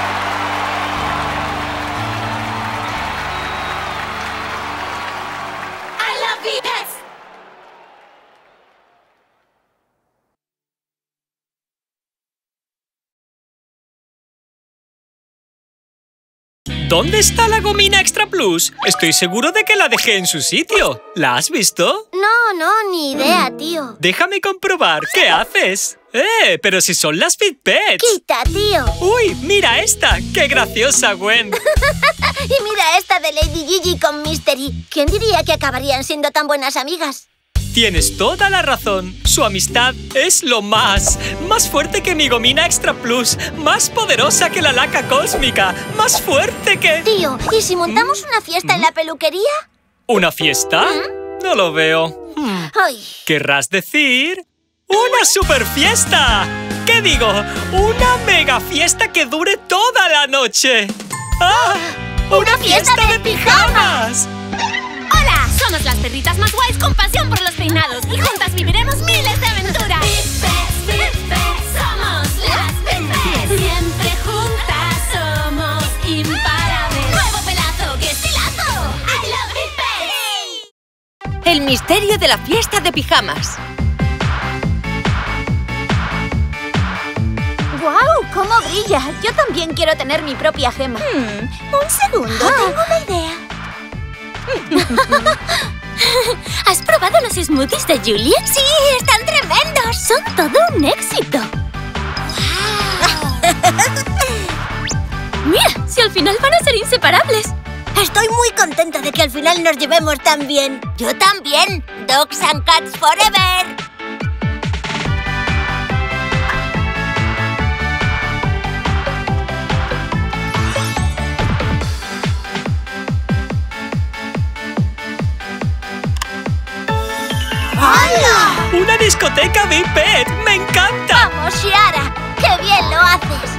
I love you, pets. ¿Dónde está la gomina Extra Plus? Estoy seguro de que la dejé en su sitio. ¿La has visto? No, no, ni idea, tío. Déjame comprobar. ¿Qué haces? ¡Eh! Pero si son las Big Pets. ¡Quita, tío! ¡Uy! ¡Mira esta! ¡Qué graciosa, Gwen! Y mira esta de Lady Gigi con Mystery. ¿Quién diría que acabarían siendo tan buenas amigas? Tienes toda la razón. Su amistad es lo más. Más fuerte que mi gomina Extra Plus. Más poderosa que la laca cósmica. Más fuerte que... Tío, ¿y si montamos una fiesta en la peluquería? ¿Una fiesta? No lo veo. Hmm. Ay. ¿Querrás decir? ¡Una super fiesta! ¿Qué digo? ¡Una mega fiesta que dure toda la noche! ¡Ah! ¡Una, ¡Una fiesta, fiesta de, de pijamas! ¡Hola! Somos las perritas más guays con pasión por los peinados y juntas viviremos miles de aventuras. Big Pets, Big Pets, somos las Big Pets. Siempre juntas somos imparables. ¡Nuevo pelazo! ¡Qué estilazo! ¡I love Big Pets! El misterio de la fiesta de pijamas. ¡Guau! ¡Cómo brilla! Yo también quiero tener mi propia gema. Hmm, un segundo, ah. tengo una idea. ¿Has probado los smoothies de Julia? ¡Sí! ¡Están tremendos! Son todo un éxito. Wow. Mira, si al final final van a ser inseparables. Estoy muy contenta de que al final nos llevemos tan bien. Yo también. Dogs and Cats Forever. ¡Hala! ¡Una discoteca Big Pet! ¡Me encanta! ¡Vamos, Shiara! ¡Qué bien lo haces!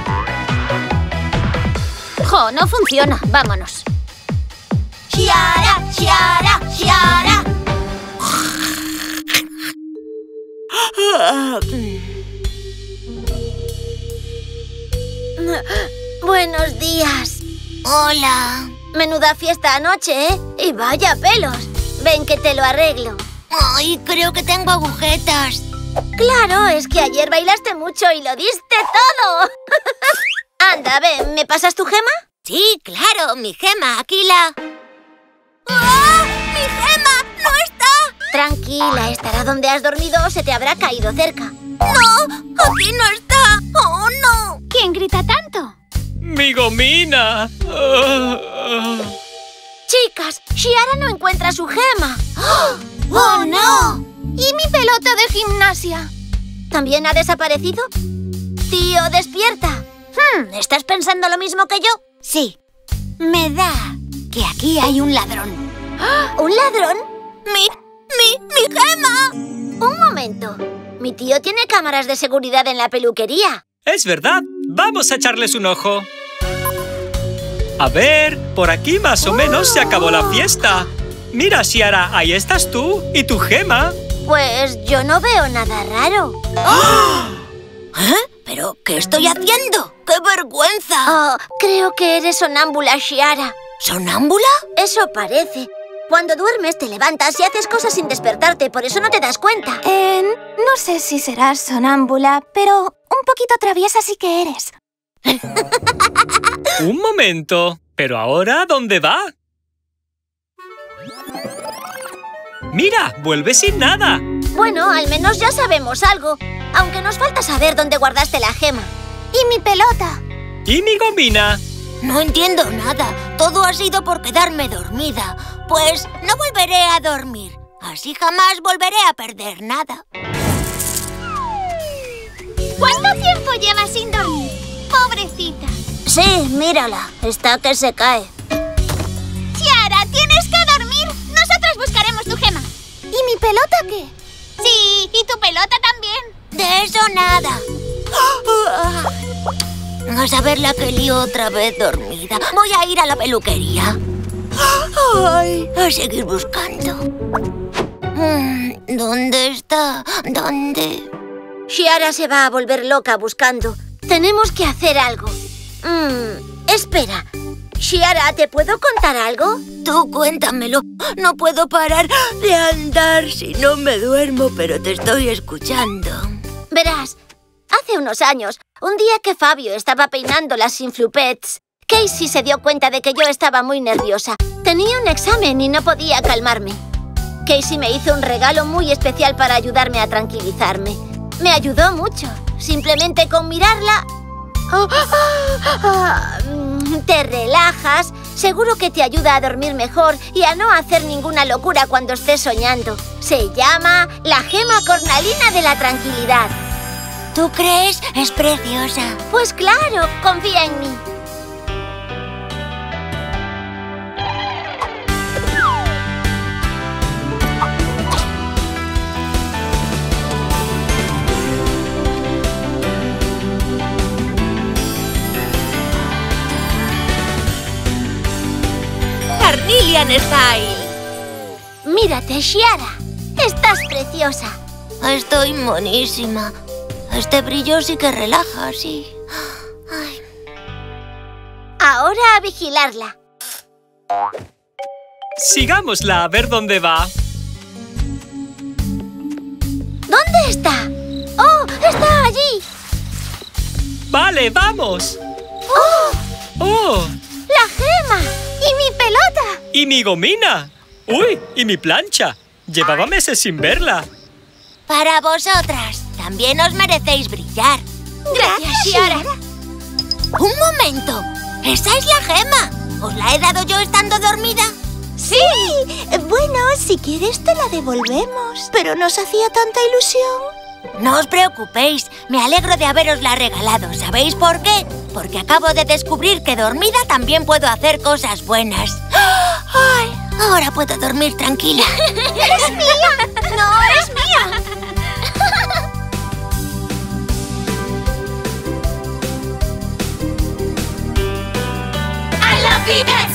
Jo, no funciona. Vámonos. Shiara, Shiara, Shiara. Buenos días. Hola. Menuda fiesta anoche, ¿eh? Y vaya pelos. Ven que te lo arreglo. Ay, creo que tengo agujetas. Claro, es que ayer bailaste mucho y lo diste todo. Anda, ven, ¿me pasas tu gema? Sí, claro, mi gema, aquí la... ¡Ah! ¡Mi gema! ¡No está! Tranquila, estará donde has dormido o se te habrá caído cerca. ¡No! ¡Aquí no está! ¡Oh, no! ¿Quién grita tanto? ¡Mi gomina! Uh, uh. Chicas, Shiara no encuentra su gema. ¡Oh, no! ¿Y mi pelota de gimnasia? ¿También ha desaparecido? Tío, despierta. Hmm, ¿estás pensando lo mismo que yo? Sí, me da que aquí hay un ladrón. ¿Un ladrón? ¡Mi... mi... mi gema! Un momento. Mi tío tiene cámaras de seguridad en la peluquería. Es verdad. Vamos a echarles un ojo. A ver, por aquí más o menos se acabó la fiesta. Mira, Shiara, ahí estás tú y tu gema. Pues yo no veo nada raro. ¿Eh? ¿Pero qué estoy haciendo? ¡Qué vergüenza! Oh, creo que eres sonámbula, Shiara. ¿Sonámbula? Eso parece. Cuando duermes te levantas y haces cosas sin despertarte, por eso no te das cuenta. Eh, no sé si serás sonámbula, pero un poquito traviesa sí que eres. Un momento. ¿Pero ahora dónde va? ¡Mira! ¡Vuelve sin nada! Bueno, al menos ya sabemos algo. Aunque nos falta saber dónde guardaste la gema. ¿Y mi pelota? ¿Y mi gomina? No entiendo nada. Todo ha sido por quedarme dormida. Pues no volveré a dormir. Así jamás volveré a perder nada. ¿Cuánto tiempo llevas sin dormir? Pobrecita. Sí, mírala. Está que se cae. Shiara, tienes que dormir. Nosotras buscaremos tu gema. ¿Y mi pelota qué? Sí, y tu pelota también. De eso nada. A saber la que lío otra vez dormida. Voy a ir a la peluquería. Ay, a seguir buscando. ¿Dónde está? ¿Dónde? Shiara se va a volver loca buscando. Tenemos que hacer algo. Mm, espera. Shiara, ¿te puedo contar algo? Tú cuéntamelo. No puedo parar de andar si no me duermo, pero te estoy escuchando. Verás, hace unos años, un día que Fabio estaba peinando las Influpets, Casey se dio cuenta de que yo estaba muy nerviosa. Tenía un examen y no podía calmarme. Casey me hizo un regalo muy especial para ayudarme a tranquilizarme. Me ayudó mucho. Simplemente con mirarla... Oh, oh, oh, te relajas. Seguro que te ayuda a dormir mejor y a no hacer ninguna locura cuando estés soñando. Se llama la gema cornalina de la tranquilidad. ¿Tú crees? Es preciosa. Pues claro, confía en mí. Carnelian Style. Mírate, Shiara. Estás preciosa. Estoy monísima. Este brillo sí que relaja, sí. Ay. Ahora a vigilarla. Sigámosla a ver dónde va. ¿Dónde está? ¡Oh! ¡Está allí! Vale, vamos. ¡Oh! ¡Oh! ¡La gema! ¡Y mi pelota! ¡Y mi gomina! ¡Uy! ¡Y mi plancha! Llevaba meses sin verla. Para vosotras. También os merecéis brillar. Gracias, Shiara. Un momento. ¡Esa es la gema! ¿Os la he dado yo estando dormida? ¡Sí! Bueno, si quieres te la devolvemos. Pero nos hacía tanta ilusión. No os preocupéis, me alegro de haberosla regalado. ¿Sabéis por qué? Porque acabo de descubrir que dormida también puedo hacer cosas buenas. ¡Ay! Ahora puedo dormir tranquila. ¡Es mía! ¡No, es mía! I love Pipets.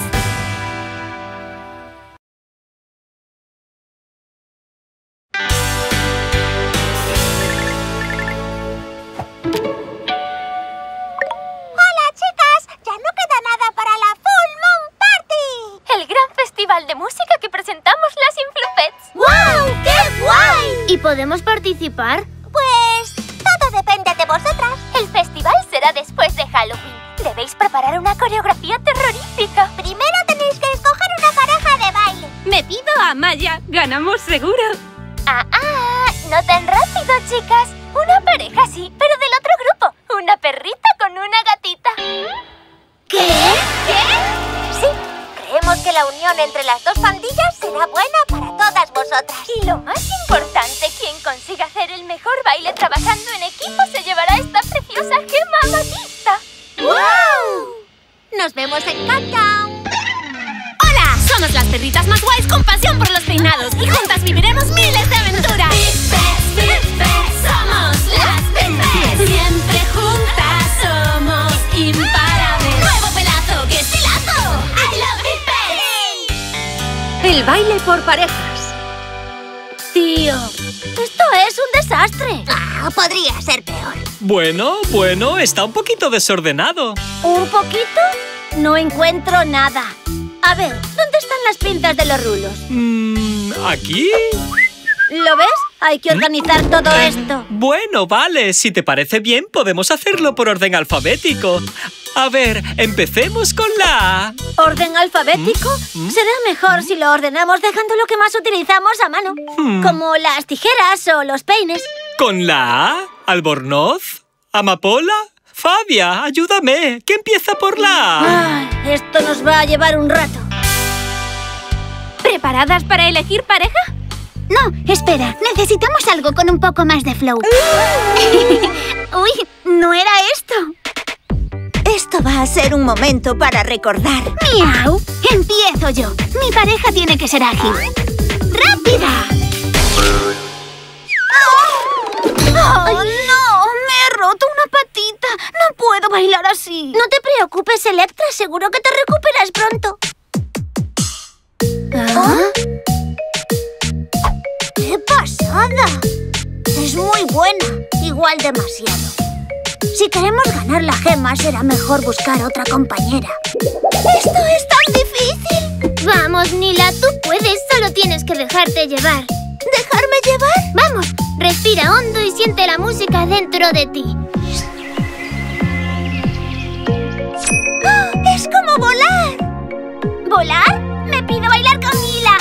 ¡Hola, chicas! ¡Ya no queda nada para la Full Moon Party! El gran festival de música que presentamos las Influpets. ¡Guau! ¡Qué guay! ¿Y podemos participar? Pues todo depende de vosotras. El festival será después de Halloween. Debéis preparar una coreografía terrorífica. Primero tenéis que escoger una pareja de baile. Me pido a Maya. Ganamos seguro. Ah, ah, no tan rápido, chicas. Una pareja sí, pero del otro grupo. Una perrita con una gatita. ¿Qué? ¿Qué? Sí, creemos que la unión entre las dos pandillas será buena para todas vosotras. Y lo más importante, quien consiga hacer el mejor baile trabajando en equipo se llevará esta preciosa gema amatista. ¡Wow! Nos vemos en Countdown. ¡Hola! Somos las perritas más guays con pasión por los peinados y juntas viviremos miles de aventuras. Pipets, Pipets, somos las Pipets. Siempre juntas somos imparables. ¡Nuevo pelazo! ¡Qué estilazo! ¡I love Pipets! El baile por parejas. Tío, esto es un desastre. Ah, podría ser peor. Bueno, bueno, está un poquito desordenado. ¿Un poquito? No encuentro nada. A ver, ¿dónde están las pinzas de los rulos? Mm, ¿aquí? ¿Lo ves? Hay que organizar todo esto. Bueno, vale, si te parece bien, podemos hacerlo por orden alfabético. A ver, empecemos con la A. ¿Orden alfabético? ¿Mm? Será mejor si lo ordenamos dejando lo que más utilizamos a mano. Hmm. Como las tijeras o los peines. Con la A, Albornoz, Amapola, Fabia, ayúdame. ¿Qué empieza por la A? Ay, esto nos va a llevar un rato. ¿Preparadas para elegir pareja? No, espera. Necesitamos algo con un poco más de flow. Uy, no era esto. Esto va a ser un momento para recordar. ¡Miau! Empiezo yo. Mi pareja tiene que ser ágil. ¡Rápida! ¡Oh, no! Me he roto una patita. No puedo bailar así. No te preocupes, Electra. Seguro que te recuperas pronto. ¿Ah? ¡Qué pasada! Es muy buena. Igual demasiado. Si queremos ganar la gema, será mejor buscar otra compañera. ¡Esto es tan difícil! Vamos, Nila, tú puedes. Solo tienes que dejarte llevar. ¿Dejarme llevar? Vamos, respira hondo y siente la música dentro de ti. ¡Ah! ¡Es como volar! ¿Volar? ¡Me pido bailar con Nila!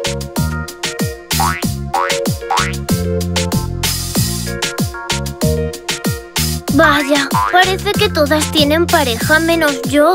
Vaya, parece que todas tienen pareja menos yo.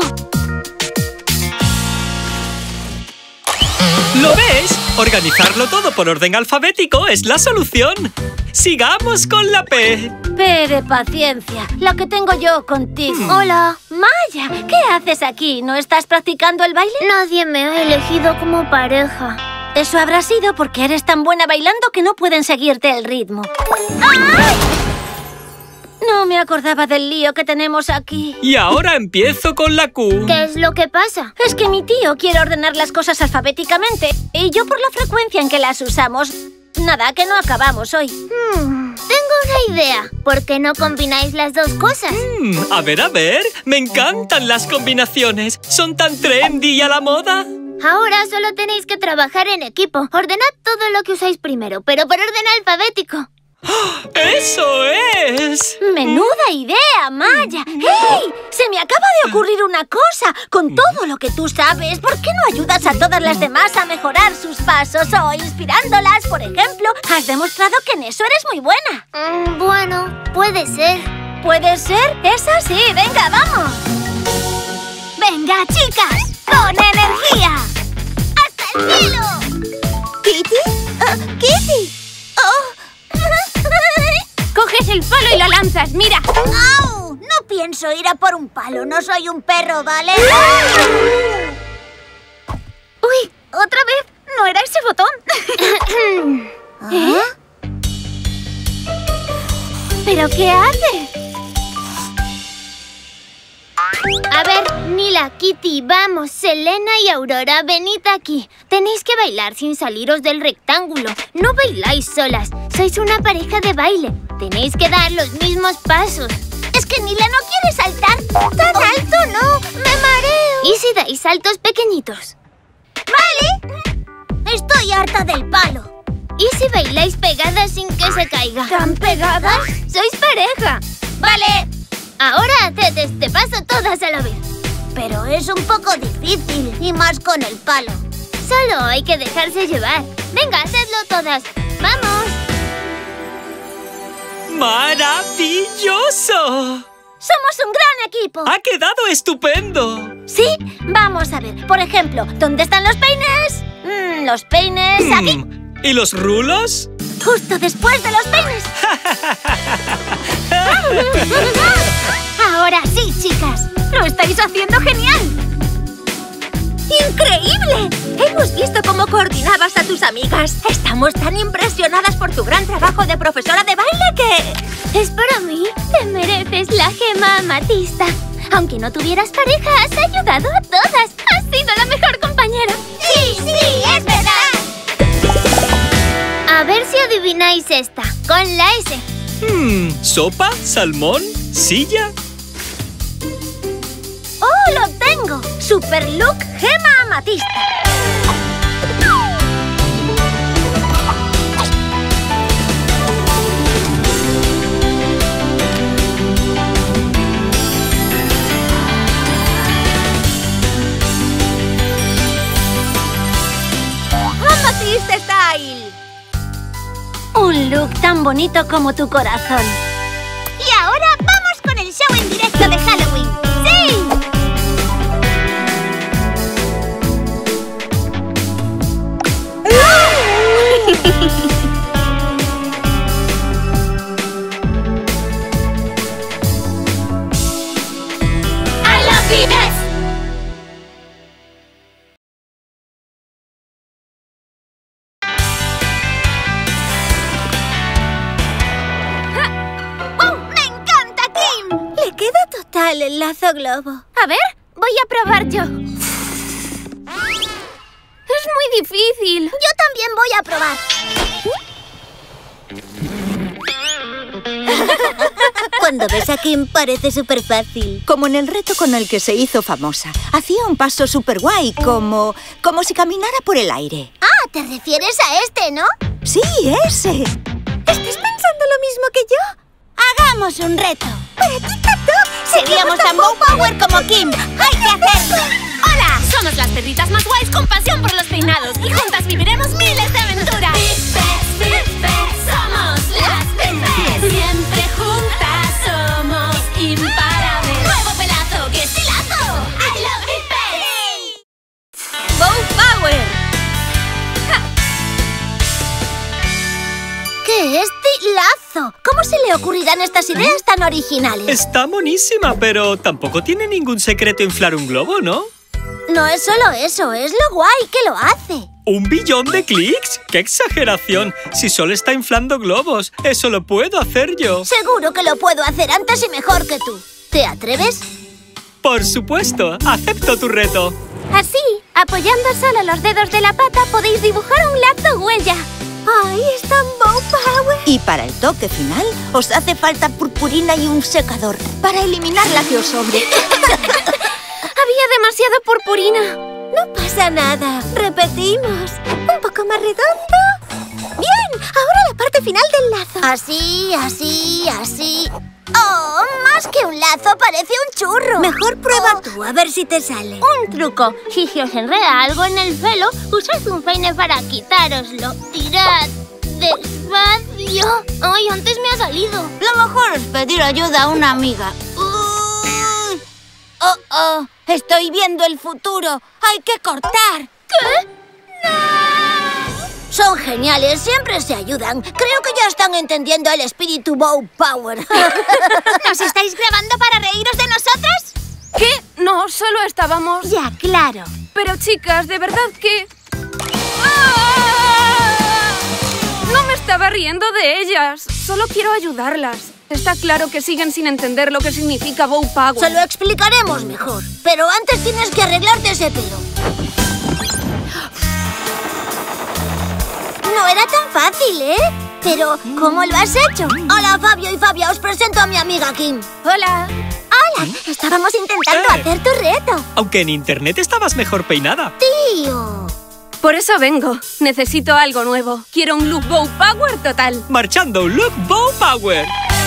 ¿Lo ves? Organizarlo todo por orden alfabético es la solución. Sigamos con la P. P de paciencia, la que tengo yo contigo. Hmm. Hola, Maya, ¿qué haces aquí? ¿No estás practicando el baile? Nadie me ha elegido como pareja. Eso habrá sido porque eres tan buena bailando que no pueden seguirte el ritmo. ¡Ay! No me acordaba del lío que tenemos aquí. Y ahora empiezo con la Q. ¿Qué es lo que pasa? Es que mi tío quiere ordenar las cosas alfabéticamente y yo por la frecuencia en que las usamos, nada, que no acabamos hoy. Hmm, tengo una idea. ¿Por qué no combináis las dos cosas? Mm, a ver, a ver. Me encantan las combinaciones. Son tan trendy y a la moda. Ahora solo tenéis que trabajar en equipo. Ordenad todo lo que usáis primero, pero por orden alfabético. ¡Eso es! ¡Menuda idea, Maya! ¡Hey! Se me acaba de ocurrir una cosa. Con todo lo que tú sabes, ¿por qué no ayudas a todas las demás a mejorar sus pasos o inspirándolas, por ejemplo? Has demostrado que en eso eres muy buena. Mm, bueno, puede ser. ¿Puede ser? ¿Es así? ¡Venga, vamos! ¡Venga, chicas! ¡Con energía! ¡Hasta el cielo! ¿Kitty? Uh, ¡Kitty! Oh. Coges el palo y lo lanzas, mira. ¡Au! No pienso ir a por un palo. No soy un perro, ¿vale? Uy, otra vez. No era ese botón. ¿Eh? ¿Pero qué hace? A ver, Nila, Kitty, vamos, Selena y Aurora, venid aquí. Tenéis que bailar sin saliros del rectángulo. No bailáis solas, sois una pareja de baile. Tenéis que dar los mismos pasos. Es que Nila no quiere saltar. ¡Tan alto no! ¡Me mareo! ¿Y si dais saltos pequeñitos? ¡Vale! Estoy harta del palo. ¿Y si bailáis pegadas sin que se caiga? ¿Tan pegadas? ¡Sois pareja! ¡Vale! Ahora haced este paso todas a la vez. Pero es un poco difícil, y más con el palo. Solo hay que dejarse llevar. Venga, hacedlo todas. ¡Vamos! ¡Maravilloso! ¡Somos un gran equipo! ¡Ha quedado estupendo! Sí, vamos a ver. Por ejemplo, ¿dónde están los peines? Mm, los peines aquí. Mm, ¿Y los rulos? Justo después de los peines. Ahora sí, chicas. ¡Lo estáis haciendo genial! ¡Increíble! Hemos visto cómo coordinabas a tus amigas. Estamos tan impresionadas por tu gran trabajo de profesora de baile que... Es para mí. Te mereces la gema amatista. Aunque no tuvieras pareja, has ayudado a todas. Has sido la mejor compañera. Sí, sí, es verdad. A ver si adivináis esta. Con la S. Hmm, ¿sopa? ¿Salmón? ¿Silla? ¡Oh, lo tengo! Super Look Gema Amatista. ¡Amatista Style! Un look tan bonito como tu corazón. Y ahora vamos con el show en directo de Halloween. ¡Sí! ¡I love you! Le queda total el lazo globo. A ver, voy a probar yo. Es muy difícil. Yo también voy a probar. Cuando ves a Kim parece súper fácil. Como en el reto con el que se hizo famosa. Hacía un paso súper guay, como... como si caminara por el aire. Ah, ¿te refieres a este, no? Sí, ese. ¿Estás pensando lo mismo que yo? Hagamos un reto. ¡Para tic-tac-toe! Seríamos tan Bow Power como Kim. ¡Hay que hacerlo! ¡Hola! Somos las perritas más guays con pasión por los peinados y juntas viviremos miles de aventuras. Pipes, Pipes, somos las Pipes. Siempre juntas somos imparables. ¡Nuevo pelazo! ¡Qué estilazo! ¡I love Pipes! ¡Bow Power! ¿Qué es tilazo? ¿Cómo se le ocurrirán estas ideas tan originales? Está monísima, pero tampoco tiene ningún secreto inflar un globo, ¿no? No es solo eso, es lo guay que lo hace. ¿Un billón de clics? ¡Qué exageración! Si solo está inflando globos, eso lo puedo hacer yo. Seguro que lo puedo hacer antes y mejor que tú. ¿Te atreves? Por supuesto, acepto tu reto. Así, apoyando solo los dedos de la pata, podéis dibujar un lazo huella. ¡Ay, es tan Bow Power! Y para el toque final, os hace falta purpurina y un secador para eliminar la que os sobre. Había demasiada purpurina. No pasa nada. Repetimos. Un poco más redondo. ¡Bien! Ahora la parte final del lazo. Así, así, así. ¡Oh! Más que un lazo, parece un churro. Mejor prueba Oh. tú, a ver si te sale. Un truco. Si se os enreda algo en el pelo, usad un peine para quitároslo. Tirad despacio. ¡Ay, antes me ha salido! Lo mejor es pedir ayuda a una amiga. Uy. Oh, oh. Estoy viendo el futuro. Hay que cortar. ¿Qué? ¡No! Son geniales, siempre se ayudan. Creo que ya están entendiendo el espíritu Bow Power. ¿Nos estáis grabando para reíros de nosotras? ¿Qué? No, solo estábamos... Ya, claro. Pero chicas, de verdad que... ¡Ah! No me estaba riendo de ellas. Solo quiero ayudarlas. Está claro que siguen sin entender lo que significa Bow Power. Se lo explicaremos mejor. Pero antes tienes que arreglarte ese pelo. No era tan fácil, ¿eh? Pero, ¿cómo lo has hecho? Hola, Fabio y Fabia, os presento a mi amiga Kim. Hola. Hola, estábamos intentando Eh. hacer tu reto. Aunque en internet estabas mejor peinada. Tío. Por eso vengo. Necesito algo nuevo. Quiero un look Bow Power total. Marchando Look Bow Power.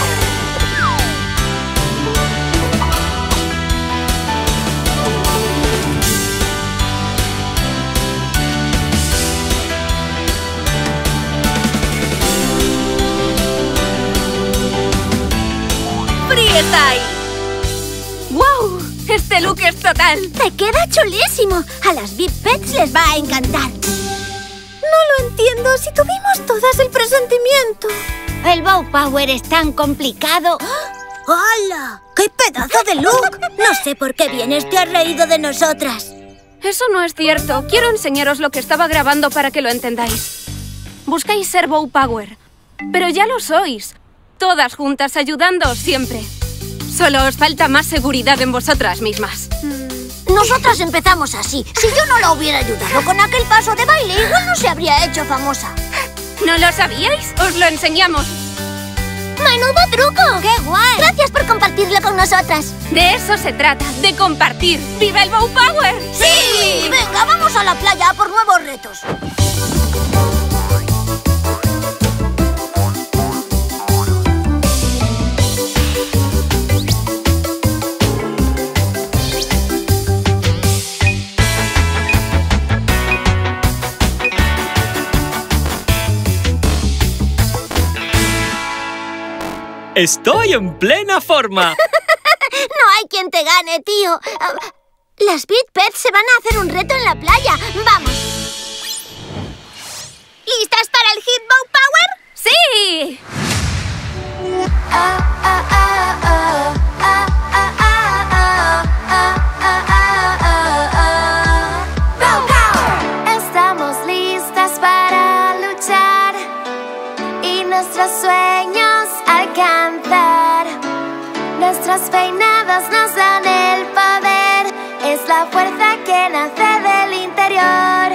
¡Freestyle! ¡Wow! Este look es total. Te queda chulísimo. A las V I P Pets les va a encantar. No lo entiendo. Si tuvimos todas el presentimiento. El Bow Power es tan complicado. ¡Hala! ¡Qué pedazo de look! No sé por qué vienes, te has reído de nosotras. Eso no es cierto. Quiero enseñaros lo que estaba grabando para que lo entendáis. Buscáis ser Bow Power, pero ya lo sois. Todas juntas ayudándoos siempre. Solo os falta más seguridad en vosotras mismas. Nosotras empezamos así. Si yo no la hubiera ayudado con aquel paso de baile, igual no se habría hecho famosa. ¿No lo sabíais? Os lo enseñamos. ¡Menudo truco! ¡Qué guay! Gracias por compartirlo con nosotras. De eso se trata, de compartir. ¡Viva el Bow Power! ¡Sí! Venga, vamos a la playa a por nuevos retos. Estoy en plena forma. No hay quien te gane, tío. Ah, las V I P Pets se van a hacer un reto en la playa. ¡Vamos! ¿Listas para el Hit Bow Power? ¡Sí! Estamos listas para luchar y nuestros sueños alcanzar. Nuestros peinados nos dan el poder, es la fuerza que nace del interior.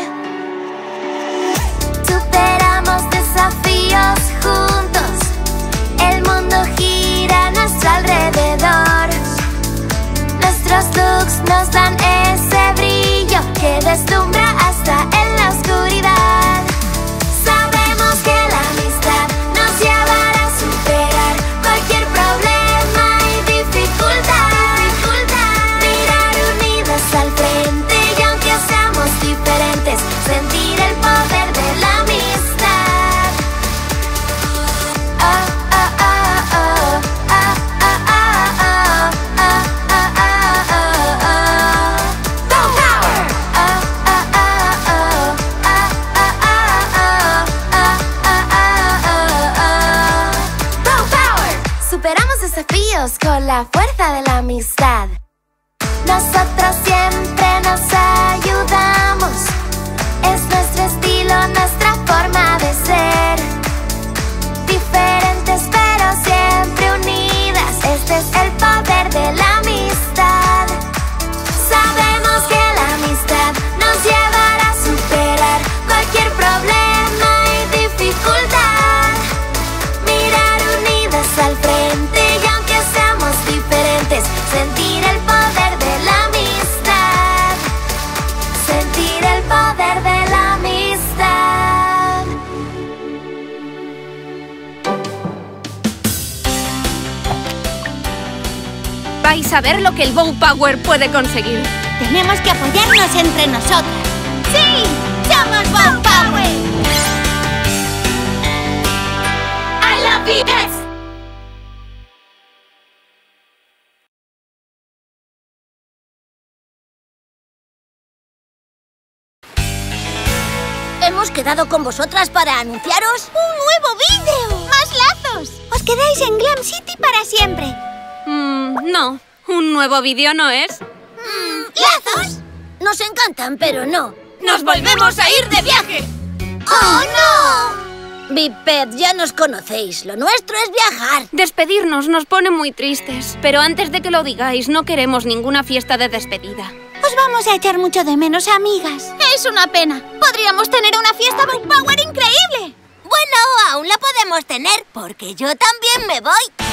Superamos desafíos juntos, el mundo gira a nuestro alrededor. Nuestros looks nos dan ese brillo que deslumbra hasta en la oscuridad. Sabemos que la amistad nos llevará a superar cualquier problema y dificultad. Mirar unidas al frente y aunque seamos diferentes, sentir el poder de la amistad. Oh, oh, oh, oh, ah, ah, ah, ah, ah, ah, ah, ah, ah. Bow Power! Oh, oh, oh, oh, ah, ah, ah, ah, ah, ah, ah. Bow Power! Superamos desafíos con la fuerza de la amistad. Nosotros siempre nos ayudamos. Es nuestro estilo, nuestra forma de ser. Diferentes pero siempre unidas. Este es el poder de la amistad. Sabemos que la amistad nos llevará a superar cualquier problema y dificultad. Mirar unidas al frente y aunque seamos diferentes, sentir el poder de la amistad. Sentir el poder de la amistad. Vais a ver lo que el Bow Power puede conseguir. Tenemos que apoyarnos entre nosotras. ¡Sí! ¡Somos Bow Power! I love you. quedado con vosotras para anunciaros ¡un nuevo vídeo! ¡Más lazos! Os quedáis en Glam City para siempre. Mm, no, un nuevo vídeo no es. ¿Lazos? Nos encantan, pero no. ¡Nos volvemos a ir de viaje! ¡Oh, no! Biped, ya nos conocéis. Lo nuestro es viajar. Despedirnos nos pone muy tristes, pero antes de que lo digáis, no queremos ninguna fiesta de despedida. Os vamos a echar mucho de menos, amigas. Es una pena. Podríamos tener una fiesta Bow Power increíble. Bueno, aún la podemos tener, porque yo también me voy.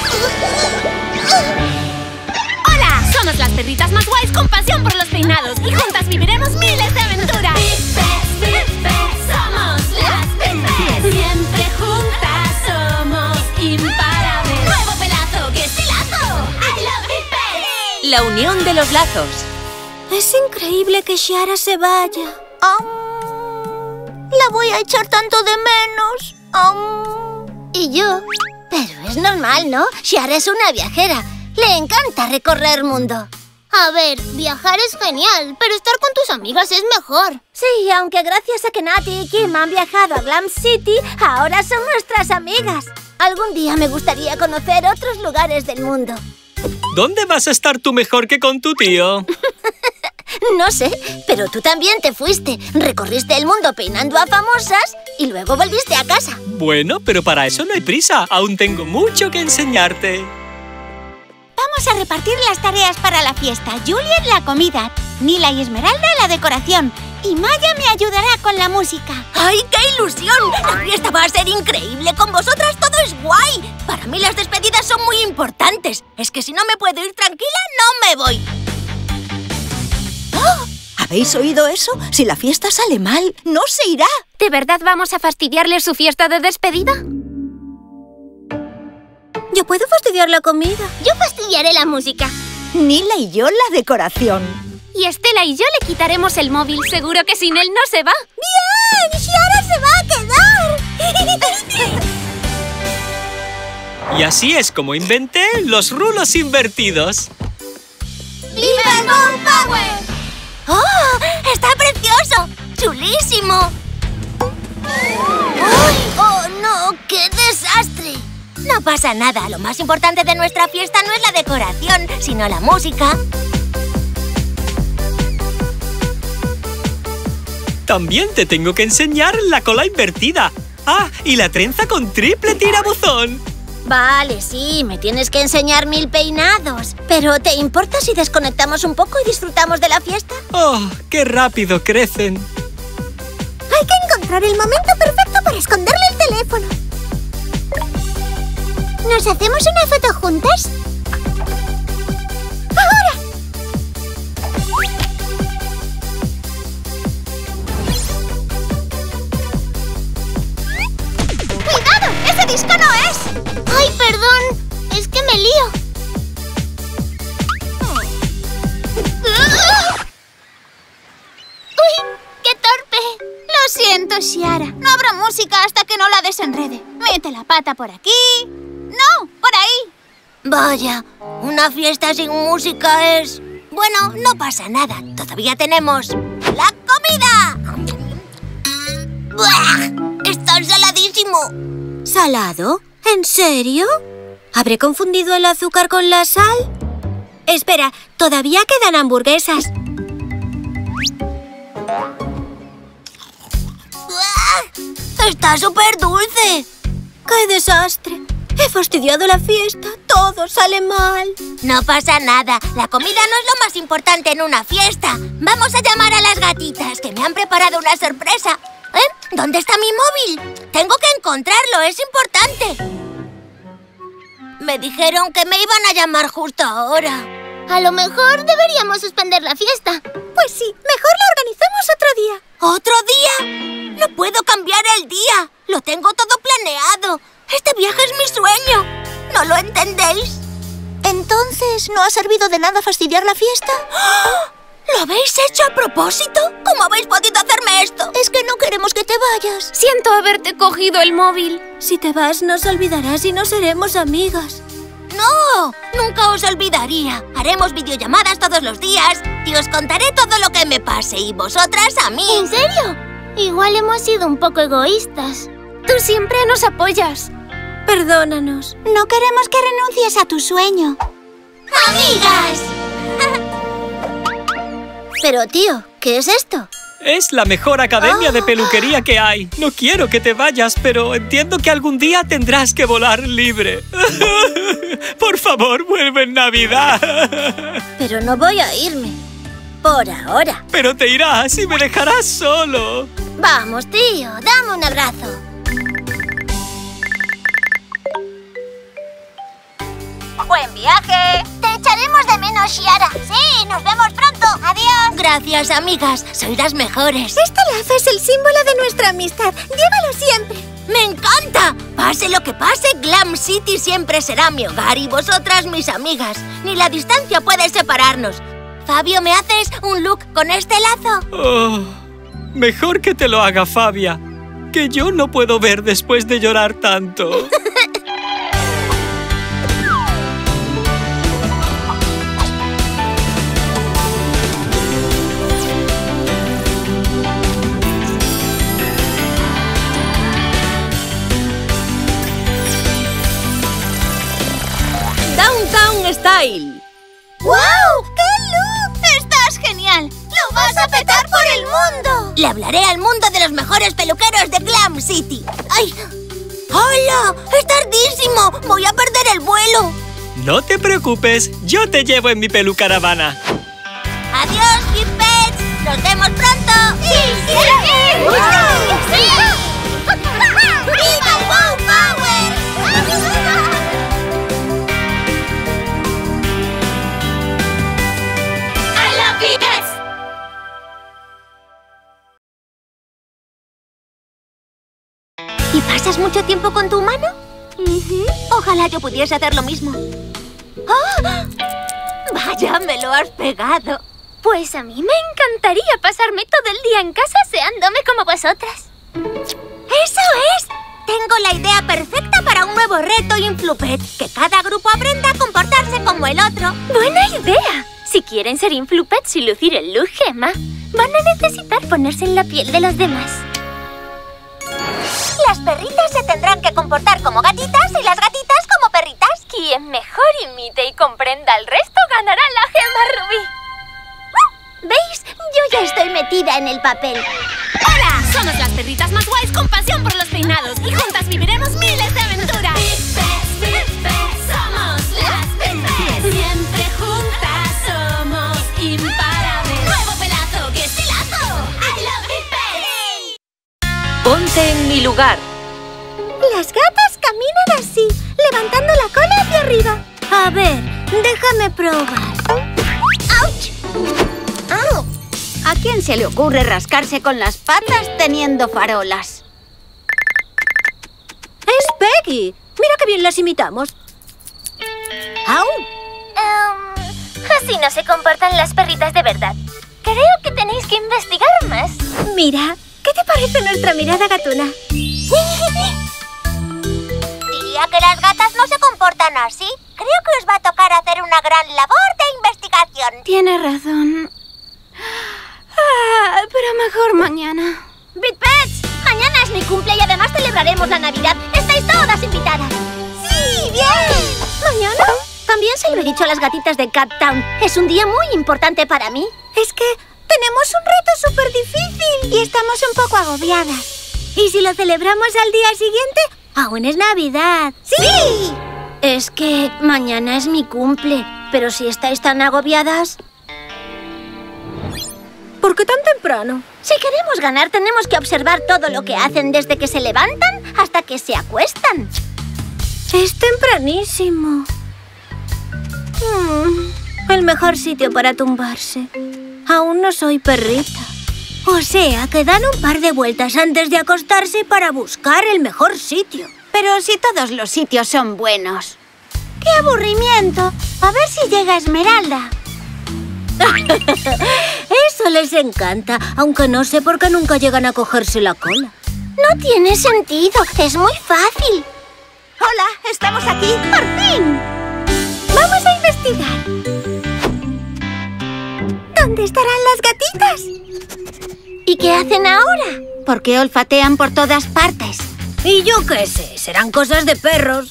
¡Hola! Somos las perritas más guays con pasión por los peinados y juntas viviremos miles de aventuras. Pipes, Pipes, somos las Pipes. Siempre juntas somos imparables. ¡Nuevo pelazo! ¡Qué estilazo! ¡I love Pipes! La unión de los lazos. Es increíble que Shiara se vaya. Oh, la voy a echar tanto de menos. Oh. Y yo. Pero es normal, ¿no? Shiara es una viajera. Le encanta recorrer mundo. A ver, viajar es genial, pero estar con tus amigas es mejor. Sí, aunque gracias a que Nati y Kim han viajado a Glam City, ahora son nuestras amigas. Algún día me gustaría conocer otros lugares del mundo. ¿Dónde vas a estar tú mejor que con tu tío? No sé, pero tú también te fuiste. Recorriste el mundo peinando a famosas y luego volviste a casa. Bueno, pero para eso no hay prisa. Aún tengo mucho que enseñarte. Vamos a repartir las tareas para la fiesta. Juliet la comida, Nila y Esmeralda la decoración y Maya me ayudará con la música. ¡Ay, qué ilusión! La fiesta va a ser increíble. Con vosotras todo es guay. Para mí las despedidas son muy importantes. Es que si no me puedo ir tranquila, no me voy. ¡Oh! ¿Habéis oído eso? Si la fiesta sale mal, no se irá. ¿De verdad vamos a fastidiarle su fiesta de despedida? Yo puedo fastidiar la comida. Yo fastidiaré la música. Nila y yo la decoración. Y Estela y yo le quitaremos el móvil. Seguro que sin él no se va. ¡Bien! ¡Shiara se va a quedar! Y así es como inventé los rulos invertidos. ¡Viva el Bow Power! ¡Oh! ¡Está precioso! ¡Chulísimo! ¡Ay! ¡Oh, no! ¡Qué desastre! No pasa nada. Lo más importante de nuestra fiesta no es la decoración, sino la música. También te tengo que enseñar la cola invertida. ¡Ah! Y la trenza con triple tirabuzón. Vale, sí, me tienes que enseñar mil peinados. Pero, ¿te importa si desconectamos un poco y disfrutamos de la fiesta? ¡Oh! ¡Qué rápido crecen! Hay que encontrar el momento perfecto para esconderle el teléfono. ¿Nos hacemos una foto juntas? ¡Ahora! ¡Cuidado! ¡Ese disco no es! ¡Ay, perdón! Es que me lío. ¡Uy! ¡Qué torpe! Lo siento, Shiara. No habrá música hasta que no la desenrede. Mete la pata por aquí. ¡No! ¡Por ahí! Vaya, una fiesta sin música es... Bueno, no pasa nada. Todavía tenemos... ¡la comida! ¡Buah! ¡Está saladísimo! ¿Salado? ¿En serio? ¿Habré confundido el azúcar con la sal? Espera, todavía quedan hamburguesas. ¡Buah! ¡Está súper dulce! ¡Qué desastre! He fastidiado la fiesta. Todo sale mal. No pasa nada. La comida no es lo más importante en una fiesta. Vamos a llamar a las gatitas, que me han preparado una sorpresa. ¿Eh? ¿Dónde está mi móvil? Tengo que encontrarlo. Es importante. Me dijeron que me iban a llamar justo ahora. A lo mejor deberíamos suspender la fiesta. Pues sí, mejor la organizamos otro día. ¿Otro día? No puedo cambiar el día. Lo tengo todo planeado. Este viaje es mi sueño. ¿No lo entendéis? Entonces, ¿no ha servido de nada fastidiar la fiesta? ¡Oh! ¿Lo habéis hecho a propósito? ¿Cómo habéis podido hacerme esto? Es que no queremos que te vayas. Siento haberte cogido el móvil. Si te vas, nos olvidarás y no seremos amigas. ¡No! Nunca os olvidaría. Haremos videollamadas todos los días y os contaré todo lo que me pase y vosotras a mí. ¿En serio? Igual hemos sido un poco egoístas. Tú siempre nos apoyas. Perdónanos. No queremos que renuncies a tu sueño. ¡Amigas! Pero, tío, ¿qué es esto? Es la mejor academia de peluquería que hay. No quiero que te vayas, pero entiendo que algún día tendrás que volar libre. Por favor, vuelve en Navidad. Pero no voy a irme. Por ahora. Pero te irás y me dejarás solo. Vamos, tío, dame un abrazo. ¡Buen viaje! Te echaremos de menos, Shiara. Sí, nos vemos pronto. Adiós. Gracias, amigas. Sois las mejores. Este lazo es el símbolo de nuestra amistad. Llévalo siempre. ¡Me encanta! Pase lo que pase, Glam City siempre será mi hogar y vosotras mis amigas. Ni la distancia puede separarnos. Fabio, ¿me haces un look con este lazo? Oh, mejor que te lo haga Fabia, que yo no puedo ver después de llorar tanto. Downtown Style. ¡Wow! ¡Qué look! ¡Estás genial! ¡Lo vas a petar por el mundo! Le hablaré al mundo de los mejores peluqueros de Glam City. ¡Ay! ¡Hola! ¡Es tardísimo! ¡Voy a perder el vuelo! No te preocupes, yo te llevo en mi pelucaravana. ¡Adiós, Pipets! ¡Nos vemos pronto! ¡Sí! ¡Sí! ¡Sí! ¡Sí! ¡Viva el Wow Power! ¿Y pasas mucho tiempo con tu humano? Uh-huh. Ojalá yo pudiese hacer lo mismo. ¡Oh! Vaya, me lo has pegado. Pues a mí me encantaría pasarme todo el día en casa aseándome como vosotras. ¡Eso es! Tengo la idea perfecta para un nuevo reto Influpet. Que cada grupo aprenda a comportarse como el otro. ¡Buena idea! Si quieren ser Influpets y lucir el look Gemma, van a necesitar ponerse en la piel de los demás. Las perritas se tendrán que comportar como gatitas y las gatitas como perritas. Quien mejor imite y comprenda al resto ganará la Gemma Rubí. ¿Veis? Yo ya estoy metida en el papel. ¡Hola! Somos las perritas más guays con pasión por los peinados y juntas viviremos miles de aventuras. Pipes, Pipes, somos las Pipes. Siempre juntas somos imparables. Nuevo pelazo, qué estilazo. I love Pipes. Ponte en mi lugar. Las gatas caminan así, levantando la cola hacia arriba. A ver, déjame probar. ¡Auch! ¡Au! ¿A quién se le ocurre rascarse con las patas teniendo farolas? ¡Es Peggy! Mira qué bien las imitamos. ¡Au! Um, así no se comportan las perritas de verdad. Creo que tenéis que investigar más. Mira, ¿qué te parece nuestra mirada gatuna? Diría que las gatas no se comportan así. Creo que os va a tocar hacer una gran labor de investigación. Tienes razón. Ah, pero mejor mañana. ¡Pipets! Mañana es mi cumple y además celebraremos la Navidad. ¡Estáis todas invitadas! ¡Sí, bien! ¿Mañana? También se lo he dicho a las gatitas de Cat Town. Es un día muy importante para mí. Es que tenemos un reto súper difícil y estamos un poco agobiadas. ¿Y si lo celebramos al día siguiente? Aún es Navidad. ¡Sí! Es que mañana es mi cumple. Pero si estáis tan agobiadas... ¿Por qué tan temprano? Si queremos ganar, tenemos que observar todo lo que hacen desde que se levantan hasta que se acuestan. Es tempranísimo. Hmm, el mejor sitio para tumbarse. Aún no soy perrita. O sea, que dan un par de vueltas antes de acostarse para buscar el mejor sitio. Pero si todos los sitios son buenos. ¡Qué aburrimiento! A ver si llega Esmeralda. Eso les encanta, aunque no sé por qué nunca llegan a cogerse la cola. No tiene sentido, es muy fácil. Hola, estamos aquí, por fin. Vamos a investigar. ¿Dónde estarán las gatitas? ¿Y qué hacen ahora? ¿Por qué olfatean por todas partes? Y yo qué sé, serán cosas de perros.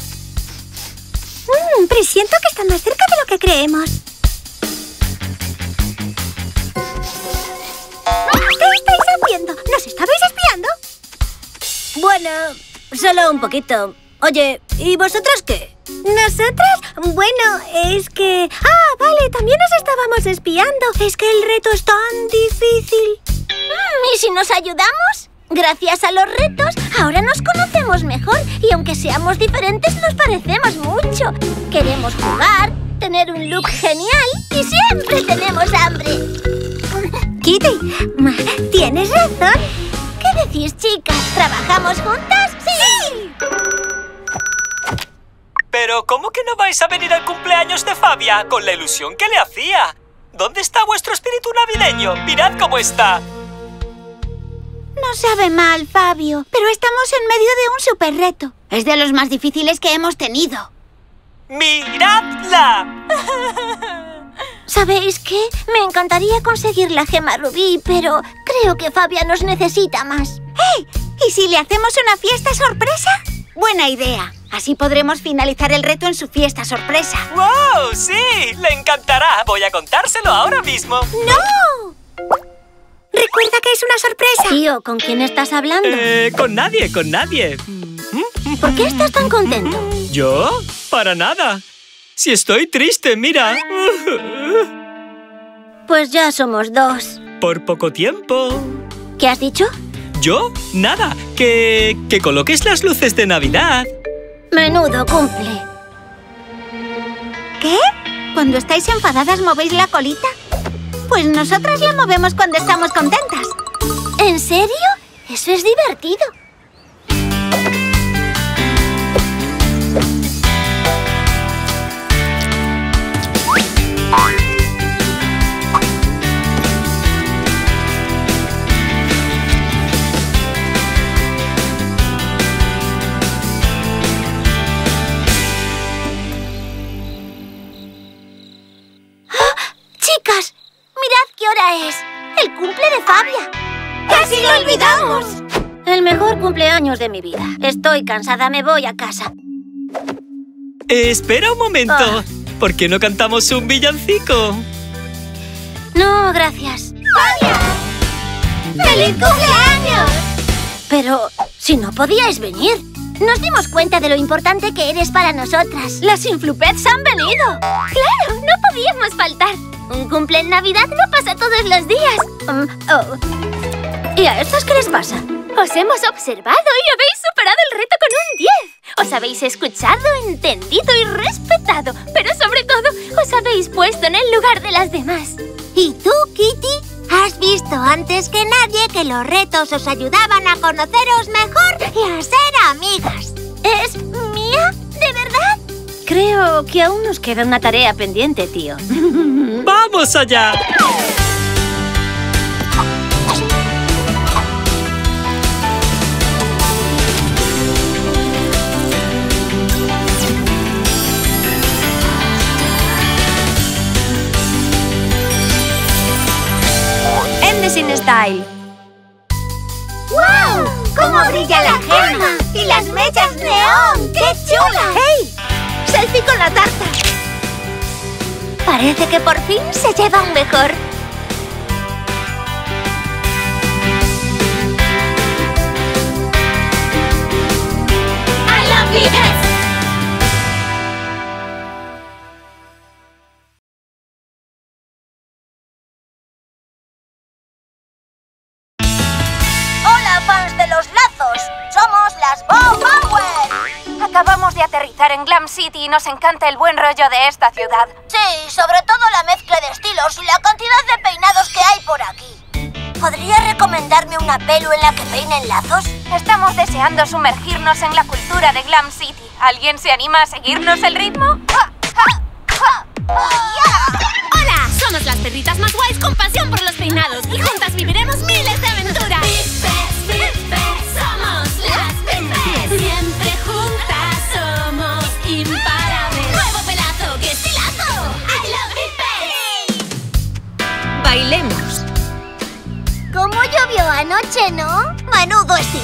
Mm, presiento que están más cerca de lo que creemos. ¿Qué estáis haciendo? ¿Nos estabais espiando? Bueno, solo un poquito. Oye, ¿y vosotras qué? ¿Nosotras? Bueno, es que... Ah, vale, también nos estábamos espiando. Es que el reto es tan difícil. Mm, ¿y si nos ayudamos? Gracias a los retos, ahora nos conocemos mejor y aunque seamos diferentes, nos parecemos mucho. Queremos jugar, tener un look genial y siempre tenemos hambre. Kitty, tienes razón. ¿Qué decís, chicas? ¿Trabajamos juntas? ¡Sí! Pero, ¿cómo que no vais a venir al cumpleaños de Fabia con la ilusión que le hacía? ¿Dónde está vuestro espíritu navideño? ¡Mirad cómo está! No sabe mal, Fabio, pero estamos en medio de un super reto. Es de los más difíciles que hemos tenido. ¡Miradla! ¿Sabéis qué? Me encantaría conseguir la gema rubí, pero creo que Fabia nos necesita más. ¡Hey! ¿Y si le hacemos una fiesta sorpresa? Buena idea. Así podremos finalizar el reto en su fiesta sorpresa. ¡Wow! ¡Sí! ¡Le encantará! Voy a contárselo ahora mismo. ¡No! Recuerda que es una sorpresa. Tío, ¿con quién estás hablando? Eh, con nadie, con nadie. ¿Por qué estás tan contento? ¿Yo? Para nada. Si estoy triste, mira. Pues ya somos dos. Por poco tiempo. ¿Qué has dicho? ¿Yo? Nada. Que... que coloques las luces de Navidad. Menudo cumple. ¿Qué? ¿Cuando estáis enfadadas movéis la colita? Pues nosotras la movemos cuando estamos contentas. ¿En serio? Eso es divertido. ¡Chicas! ¡Mirad qué hora es! ¡El cumple de Fabia! ¡Casi lo olvidamos! El mejor cumpleaños de mi vida. Estoy cansada, me voy a casa. Eh, espera un momento. Ah. ¿Por qué no cantamos un villancico? No, gracias. ¡Fabia! ¡Feliz cumpleaños! Pero, si no podíais venir. Nos dimos cuenta de lo importante que eres para nosotras. ¡Las Influpets han venido! ¡Claro! ¡No podíamos faltar! Un cumple en Navidad no pasa todos los días. Um, oh. ¿Y a estas qué les pasa? Os hemos observado y habéis superado el reto con un diez. Os habéis escuchado, entendido y respetado. Pero sobre todo, os habéis puesto en el lugar de las demás. ¿Y tú, Kitty? Has visto antes que nadie que los retos os ayudaban a conoceros mejor y a ser amigas. ¿Es mía? ¿De verdad? Creo que aún nos queda una tarea pendiente, tío. ¡Vamos allá! Endecine Style. ¡Wow! ¡Cómo brilla la gema! ¡Y las mechas neón! ¡Qué chula! ¡Hey! ¡Selfie con la tarta! Parece que por fin se llevan mejor. ¡I love you! ¡Hola, fans de los lazos! ¡Somos las Bow Power! Acabamos de aterrizar en Glam City y nos encanta el buen rollo de esta ciudad. Sí, sobre todo la mezcla de estilos y la cantidad de peinados que hay por aquí. ¿Podría recomendarme una pelu en la que peinen lazos? Estamos deseando sumergirnos en la cultura de Glam City. ¿Alguien se anima a seguirnos el ritmo? ¡Ja, ja, ja! ¡Hola! Somos las perritas más guays con pasión por los peinados y juntas viviremos miles de aventuras. Pipes, Pipes, somos las Pipes. Siempre juntas somos imparables. Nuevo pelazo, qué estilazo. I love Pipes. Bailemos. ¿Cómo llovió anoche, no?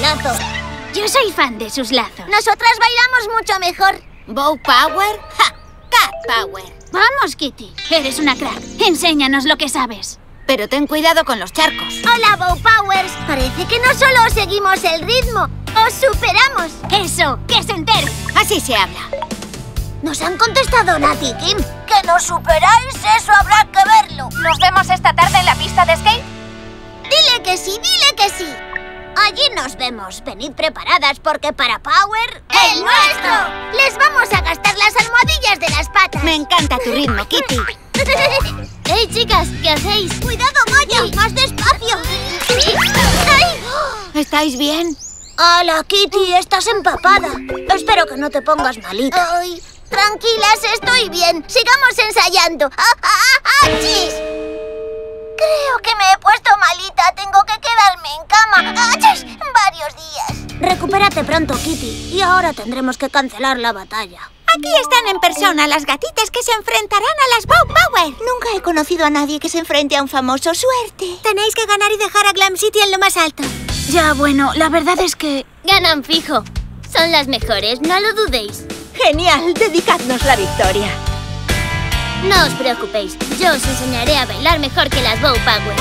lazo. Yo soy fan de sus lazos. Nosotras bailamos mucho mejor. ¿Bow Power? ¡Ja! ¡Cat Power! Vamos, Kitty. Eres una crack. Enséñanos lo que sabes. Pero ten cuidado con los charcos. Hola, Bow Powers. Parece que no solo seguimos el ritmo, os superamos. Eso, que se entere. Así se habla. Nos han contestado Nat y Kim. ¿Que nos superáis? Eso habrá que verlo. ¿Nos vemos esta tarde en la pista de skate? Dile que sí, dile que sí. Allí nos vemos. Venid preparadas porque para Power... ¡el nuestro! Les vamos a gastar las almohadillas de las patas. Me encanta tu ritmo, Kitty. ¡Hey, chicas! ¿Qué hacéis? ¡Cuidado, Maya! ¡Más despacio! ¡Ay! ¿Estáis bien? Hola, Kitty. Estás empapada. Espero que no te pongas malita. Ay, tranquilas, estoy bien. Sigamos ensayando. ¡Ah, ah, ah, ¡Achis! Creo que me he puesto malita. Tengo que quedarme en cama. ¡Achis! Varios días. Recupérate pronto, Kitty. Y ahora tendremos que cancelar la batalla. Aquí están en persona las gatitas que se enfrentarán a las Bow Power. Nunca he conocido a nadie que se enfrente a un famoso. ¡Suerte! Tenéis que ganar y dejar a Glam City en lo más alto. Ya, bueno, la verdad es que... Ganan fijo. Son las mejores, no lo dudéis. ¡Genial! Dedicadnos la victoria. No os preocupéis, yo os enseñaré a bailar mejor que las Bow Power.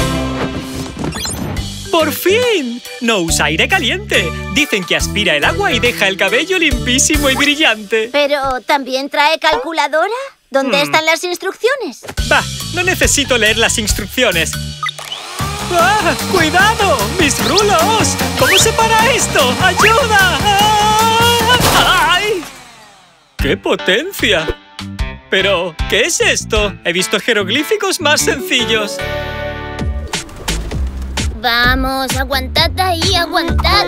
¡Por fin! No usa aire caliente. Dicen que aspira el agua y deja el cabello limpísimo y brillante. Pero, ¿también trae calculadora? ¿Dónde Hmm. están las instrucciones? Bah, no necesito leer las instrucciones. ¡Ah! ¡Cuidado! ¡Mis rulos! ¿Cómo se para esto? ¡Ayuda! ¡Ah! ¡Ay! ¡Qué potencia! Pero, ¿qué es esto? He visto jeroglíficos más sencillos. Vamos, aguantad ahí, aguantad.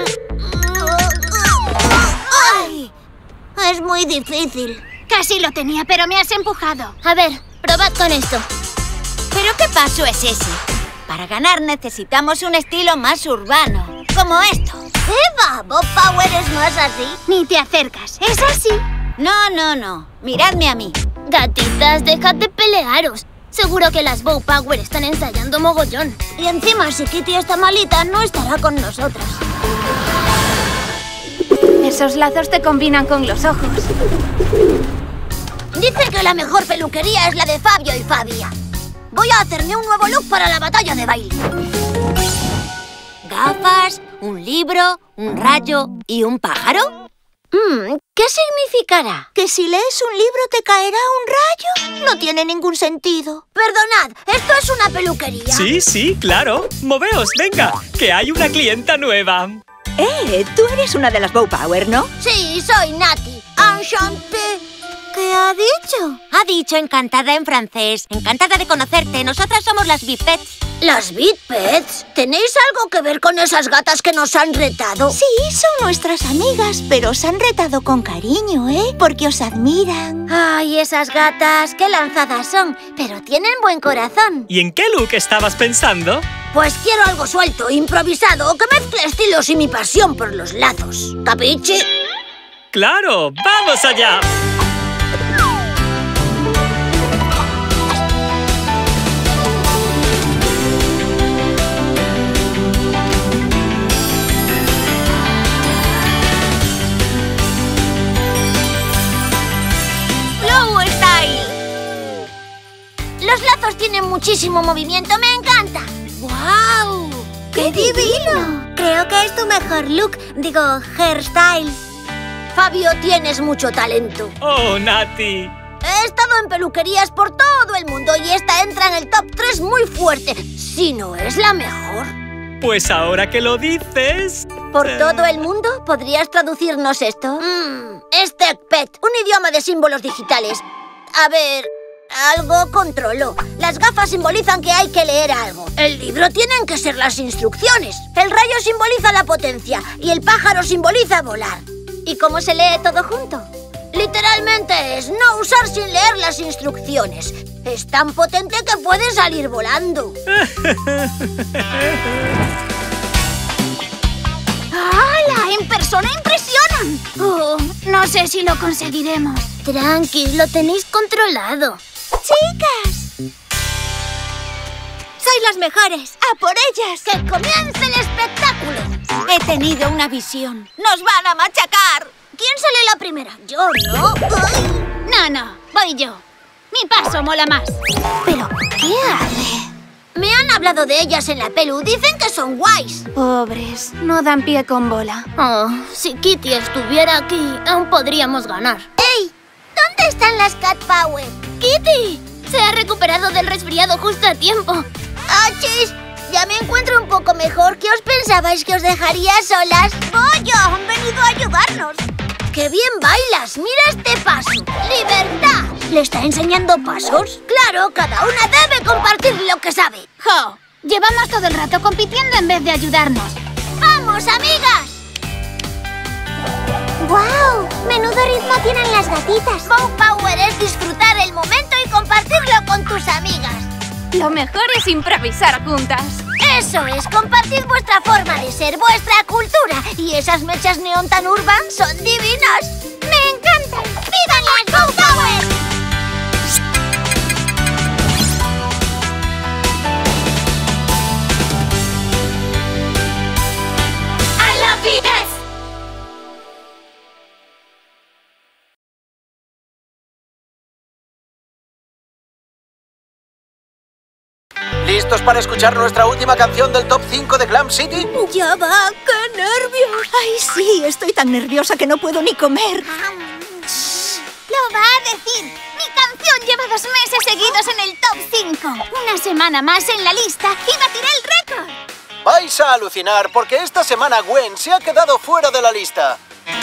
¡Ay! Es muy difícil. Casi lo tenía, pero me has empujado. A ver, probad con esto. ¿Pero qué paso es ese? Para ganar necesitamos un estilo más urbano, como esto. ¡Eva! Bob Powers no es así. Ni te acercas. Es así. No, no, no. Miradme a mí. Gatitas, dejad de pelearos. Seguro que las Bow Power están ensayando mogollón. Y encima, si Kitty está malita, no estará con nosotras. Esos lazos te combinan con los ojos. Dicen que la mejor peluquería es la de Fabio y Fabia. Voy a hacerme un nuevo look para la batalla de baile. ¿Gafas, un libro, un rayo y un pájaro? Mm, ¿qué significará? ¿Que si lees un libro te caerá un rayo? No tiene ningún sentido. Perdonad, ¿esto es una peluquería? Sí, sí, claro. Moveos, venga, que hay una clienta nueva. Eh, tú eres una de las Bow Power, ¿no? Sí, soy Nati. Enchanté. ¿Qué ha dicho? Ha dicho encantada en francés. Encantada de conocerte. Nosotras somos las Bipets. ¿Las Beat Pets? ¿Tenéis algo que ver con esas gatas que nos han retado? Sí, son nuestras amigas, pero os han retado con cariño, ¿eh? Porque os admiran. Ay, esas gatas, qué lanzadas son, pero tienen buen corazón. ¿Y en qué look estabas pensando? Pues quiero algo suelto, improvisado, que mezcle estilos y mi pasión por los lazos. ¿Capichi? ¡Claro! ¡Vamos allá! Los lazos tienen muchísimo movimiento, me encanta. ¡Guau! ¡Qué divino! Creo que es tu mejor look. Digo, hairstyle. Fabio, tienes mucho talento. ¡Oh, Nati! He estado en peluquerías por todo el mundo y esta entra en el top tres muy fuerte. Si no es la mejor. Pues ahora que lo dices... ¿Por eh, todo el mundo? ¿Podrías traducirnos esto? Mm, es TechPet, un idioma de símbolos digitales. A ver... Algo controló. Las gafas simbolizan que hay que leer algo. El libro tienen que ser las instrucciones. El rayo simboliza la potencia y el pájaro simboliza volar. ¿Y cómo se lee todo junto? Literalmente es no usar sin leer las instrucciones. Es tan potente que puede salir volando. ¡Hala! ¡En persona impresionan! Oh, no sé si lo conseguiremos. Tranqui, lo tenéis controlado. ¡Chicas! ¡Sois las mejores! ¡A por ellas! ¡Que comience el espectáculo! He tenido una visión. ¡Nos van a machacar! ¿Quién sale la primera? Yo, ¿no? No, no, voy yo. Mi paso mola más. ¿Pero qué hace? Me han hablado de ellas en la pelu. Dicen que son guays. Pobres, no dan pie con bola. Oh, si Kitty estuviera aquí, aún podríamos ganar. ¡Ey! ¿Dónde están las Cat Power? ¡Kitty! Se ha recuperado del resfriado justo a tiempo. ¡Achis! Ya me encuentro un poco mejor. ¿Qué os pensabais que os dejaría solas? ¡Vaya! Han venido a ayudarnos. ¡Qué bien bailas! ¡Mira este paso! ¡Libertad! ¿Le está enseñando pasos? ¡Claro! Cada una debe compartir lo que sabe. Jo, llevamos todo el rato compitiendo en vez de ayudarnos. ¡Vamos, amigas! ¡Guau! ¡Menudo ritmo tienen las gatitas! Bow Power es disfrutar el momento y compartirlo con tus amigas. Lo mejor es improvisar juntas. Eso es, compartid vuestra forma de ser, vuestra cultura. Y esas mechas neón tan urban son divinas. ¡Me encantan! ¡Vivan las Bow Power! I love B S. ¿Listos para escuchar nuestra última canción del top cinco de Glam City? ¡Ya va! ¡Qué nervios! ¡Ay, sí! Estoy tan nerviosa que no puedo ni comer. Lo va a decir. Mi canción lleva dos meses seguidos en el top cinco. Una semana más en la lista y batiré el récord. Vais a alucinar porque esta semana Gwen se ha quedado fuera de la lista.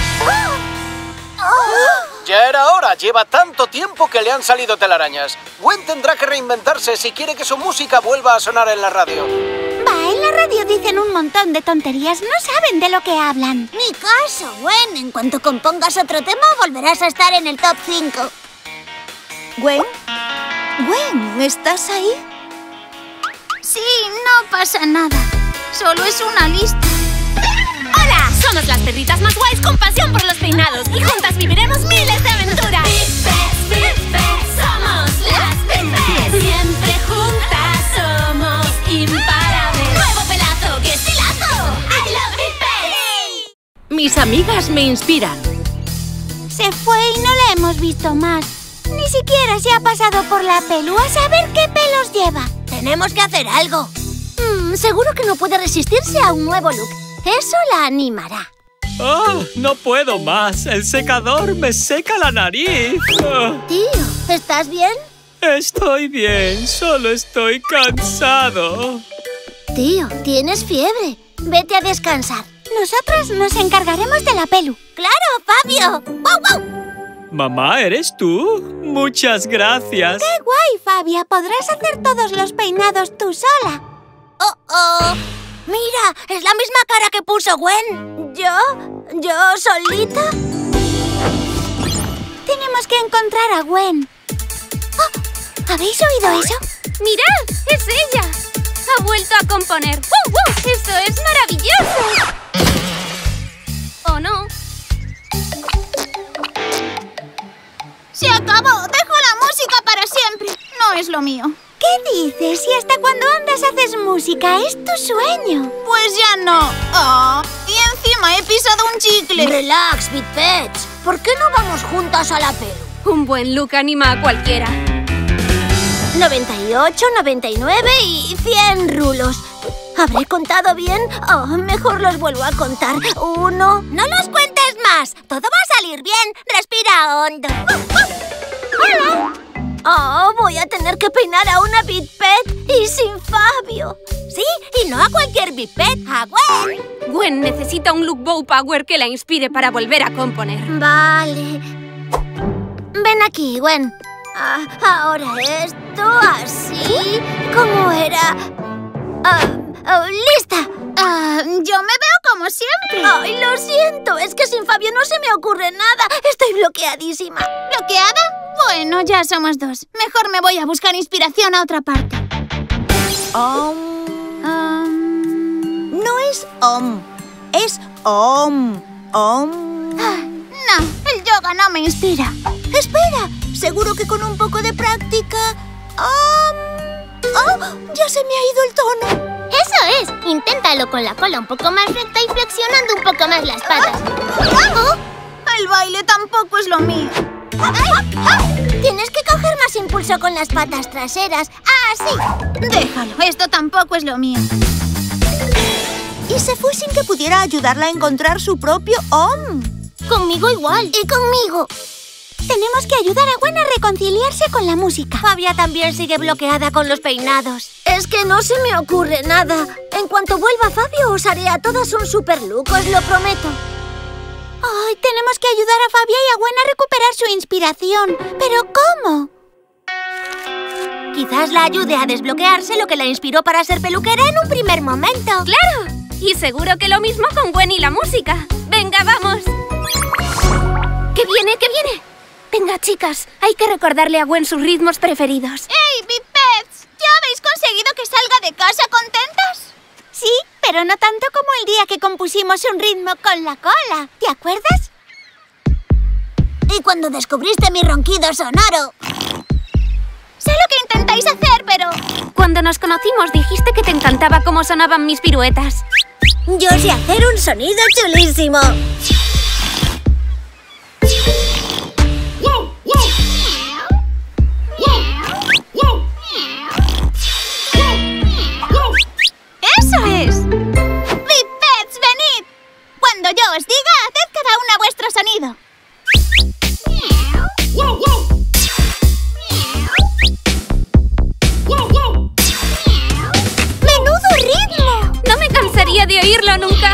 Ya era hora, lleva tanto tiempo que le han salido telarañas. Gwen tendrá que reinventarse si quiere que su música vuelva a sonar en la radio. Va, en la radio dicen un montón de tonterías, no saben de lo que hablan. Ni caso, Gwen. En cuanto compongas otro tema, volverás a estar en el top cinco. ¿Gwen? ¿Gwen? ¿Estás ahí? Sí, no pasa nada. Solo es una lista. ¡Hola! Somos las perritas más guays con pasión por los peinados y juntas viviremos miles de aventuras. Pipes, Pipes, somos las Pipes. Siempre juntas somos imparables. Nuevo pelazo, qué estilazo. I love Pipes. Mis amigas me inspiran. Se fue y no la hemos visto más. Ni siquiera se ha pasado por la pelu a saber qué pelos lleva. Tenemos que hacer algo. Mm, seguro que no puede resistirse a un nuevo look. Eso la animará. ¡Oh! No puedo más. El secador me seca la nariz. Oh. Tío, ¿estás bien? Estoy bien. Solo estoy cansado. Tío, tienes fiebre. Vete a descansar. Nosotros nos encargaremos de la pelu. ¡Claro, Fabio! ¡Guau, guau! Mamá, ¿eres tú? Muchas gracias. ¡Qué guay, Fabia! Podrás hacer todos los peinados tú sola. ¡Oh, oh! ¡Mira! ¡Es la misma cara que puso Gwen! ¿Yo? ¿Yo solita? Tenemos que encontrar a Gwen. Oh, ¿habéis oído eso? ¡Mirad! ¡Es ella! Ha vuelto a componer. ¡Uh, uh! ¡Eso es maravilloso! ¿O no? ¡Se acabó! ¡Dejo la música para siempre! No es lo mío. ¿Qué dices? Si hasta cuando andas haces música, es tu sueño. Pues ya no. Oh, y encima he pisado un chicle. Relax, Big Pets. ¿Por qué no vamos juntas a la pelu? Un buen look anima a cualquiera. noventa y ocho, noventa y nueve y cien rulos. ¿Habré contado bien? Oh, mejor los vuelvo a contar. Uno... ¡No los cuentes más! Todo va a salir bien. Respira hondo. ¡Hola! Oh, voy a tener que peinar a una Big Pet y sin Fabio. Sí, y no a cualquier Big Pet, a Gwen. Gwen necesita un look Bow Power que la inspire para volver a componer. Vale. Ven aquí, Gwen. Ah, ahora esto, así. ¿Cómo era? Ah, oh, ¡lista! Ah, yo me veo como siempre. Ay, lo siento. Es que sin Fabio no se me ocurre nada. Estoy bloqueadísima. ¿Bloqueada? Bueno, ya somos dos. Mejor me voy a buscar inspiración a otra parte. Om. Um... No es om. Es om. Om. Ah, no, el yoga no me inspira. Espera. Seguro que con un poco de práctica... Om. Oh, ya se me ha ido el tono. Eso es. Inténtalo con la cola un poco más recta y flexionando un poco más las patas. ¿Oh? El baile tampoco es lo mío. Tienes que coger más impulso con las patas traseras. ¡Así! Déjalo, esto tampoco es lo mío. Y se fue sin que pudiera ayudarla a encontrar su propio Om. Conmigo igual. Y conmigo. Tenemos que ayudar a Gwen a reconciliarse con la música. Fabia también sigue bloqueada con los peinados. Es que no se me ocurre nada. En cuanto vuelva Fabio, os haré a todas un super look, os lo prometo. Ay, tenemos que ayudar a Fabia y a Gwen a recuperar su inspiración. ¿Pero cómo? Quizás la ayude a desbloquearse lo que la inspiró para ser peluquera en un primer momento. ¡Claro! Y seguro que lo mismo con Gwen y la música. ¡Venga, vamos! ¡Que viene, que viene! Venga, chicas, hay que recordarle a Gwen sus ritmos preferidos. ¡Hey, Bipeds! ¿Ya habéis conseguido que salga de casa contentas? Sí, pero no tanto como el día que compusimos un ritmo con la cola. ¿Te acuerdas? Y cuando descubriste mi ronquido sonoro. Sé lo que intentáis hacer, pero... Cuando nos conocimos dijiste que te encantaba cómo sonaban mis piruetas. Yo sé hacer un sonido chulísimo. ¡Eso es! ¡Bipeds, venid! Cuando yo os diga, haced cada una vuestro sonido. ¡Menudo ritmo! No me cansaría de oírlo nunca.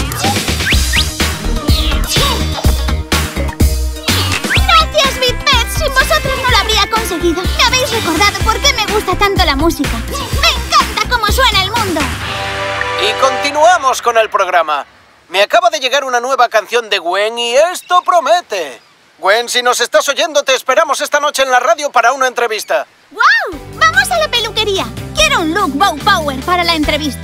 ¡Gracias, Bipeds! Sin vosotros no lo habría conseguido. Me habéis recordado por qué me gusta tanto la música. ¡Me encanta cómo suena el mundo! Y continuamos con el programa. Me acaba de llegar una nueva canción de Gwen y esto promete. Gwen, si nos estás oyendo, te esperamos esta noche en la radio para una entrevista. ¡Guau! ¡Vamos a la peluquería! Quiero un look Bow Power para la entrevista.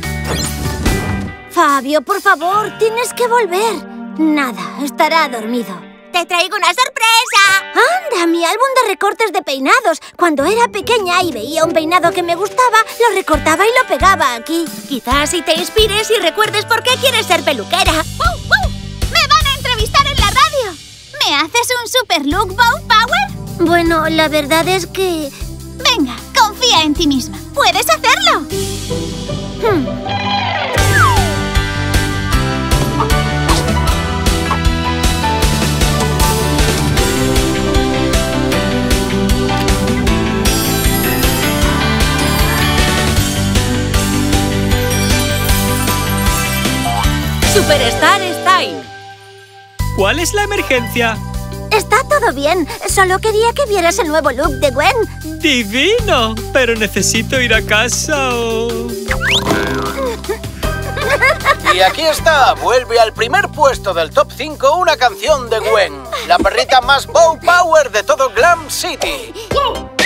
Fabio, por favor, tienes que volver. Nada, estará dormido. ¡Te traigo una sorpresa! ¡Anda, mi álbum de recortes de peinados! Cuando era pequeña y veía un peinado que me gustaba, lo recortaba y lo pegaba aquí. Quizás si te inspires y recuerdes por qué quieres ser peluquera. ¡Wow, wow! ¡Me van a entrevistar en la radio! ¿Me haces un super look Bow Power? Bueno, la verdad es que... Venga, confía en ti misma. ¡Puedes hacerlo! Hmm. Superstar Style. ¿Cuál es la emergencia? Está todo bien. Solo quería que vieras el nuevo look de Gwen. ¡Divino! Pero necesito ir a casa o... Y aquí está, vuelve al primer puesto del top cinco una canción de Gwen, la perrita más Bow Power de todo Glam City.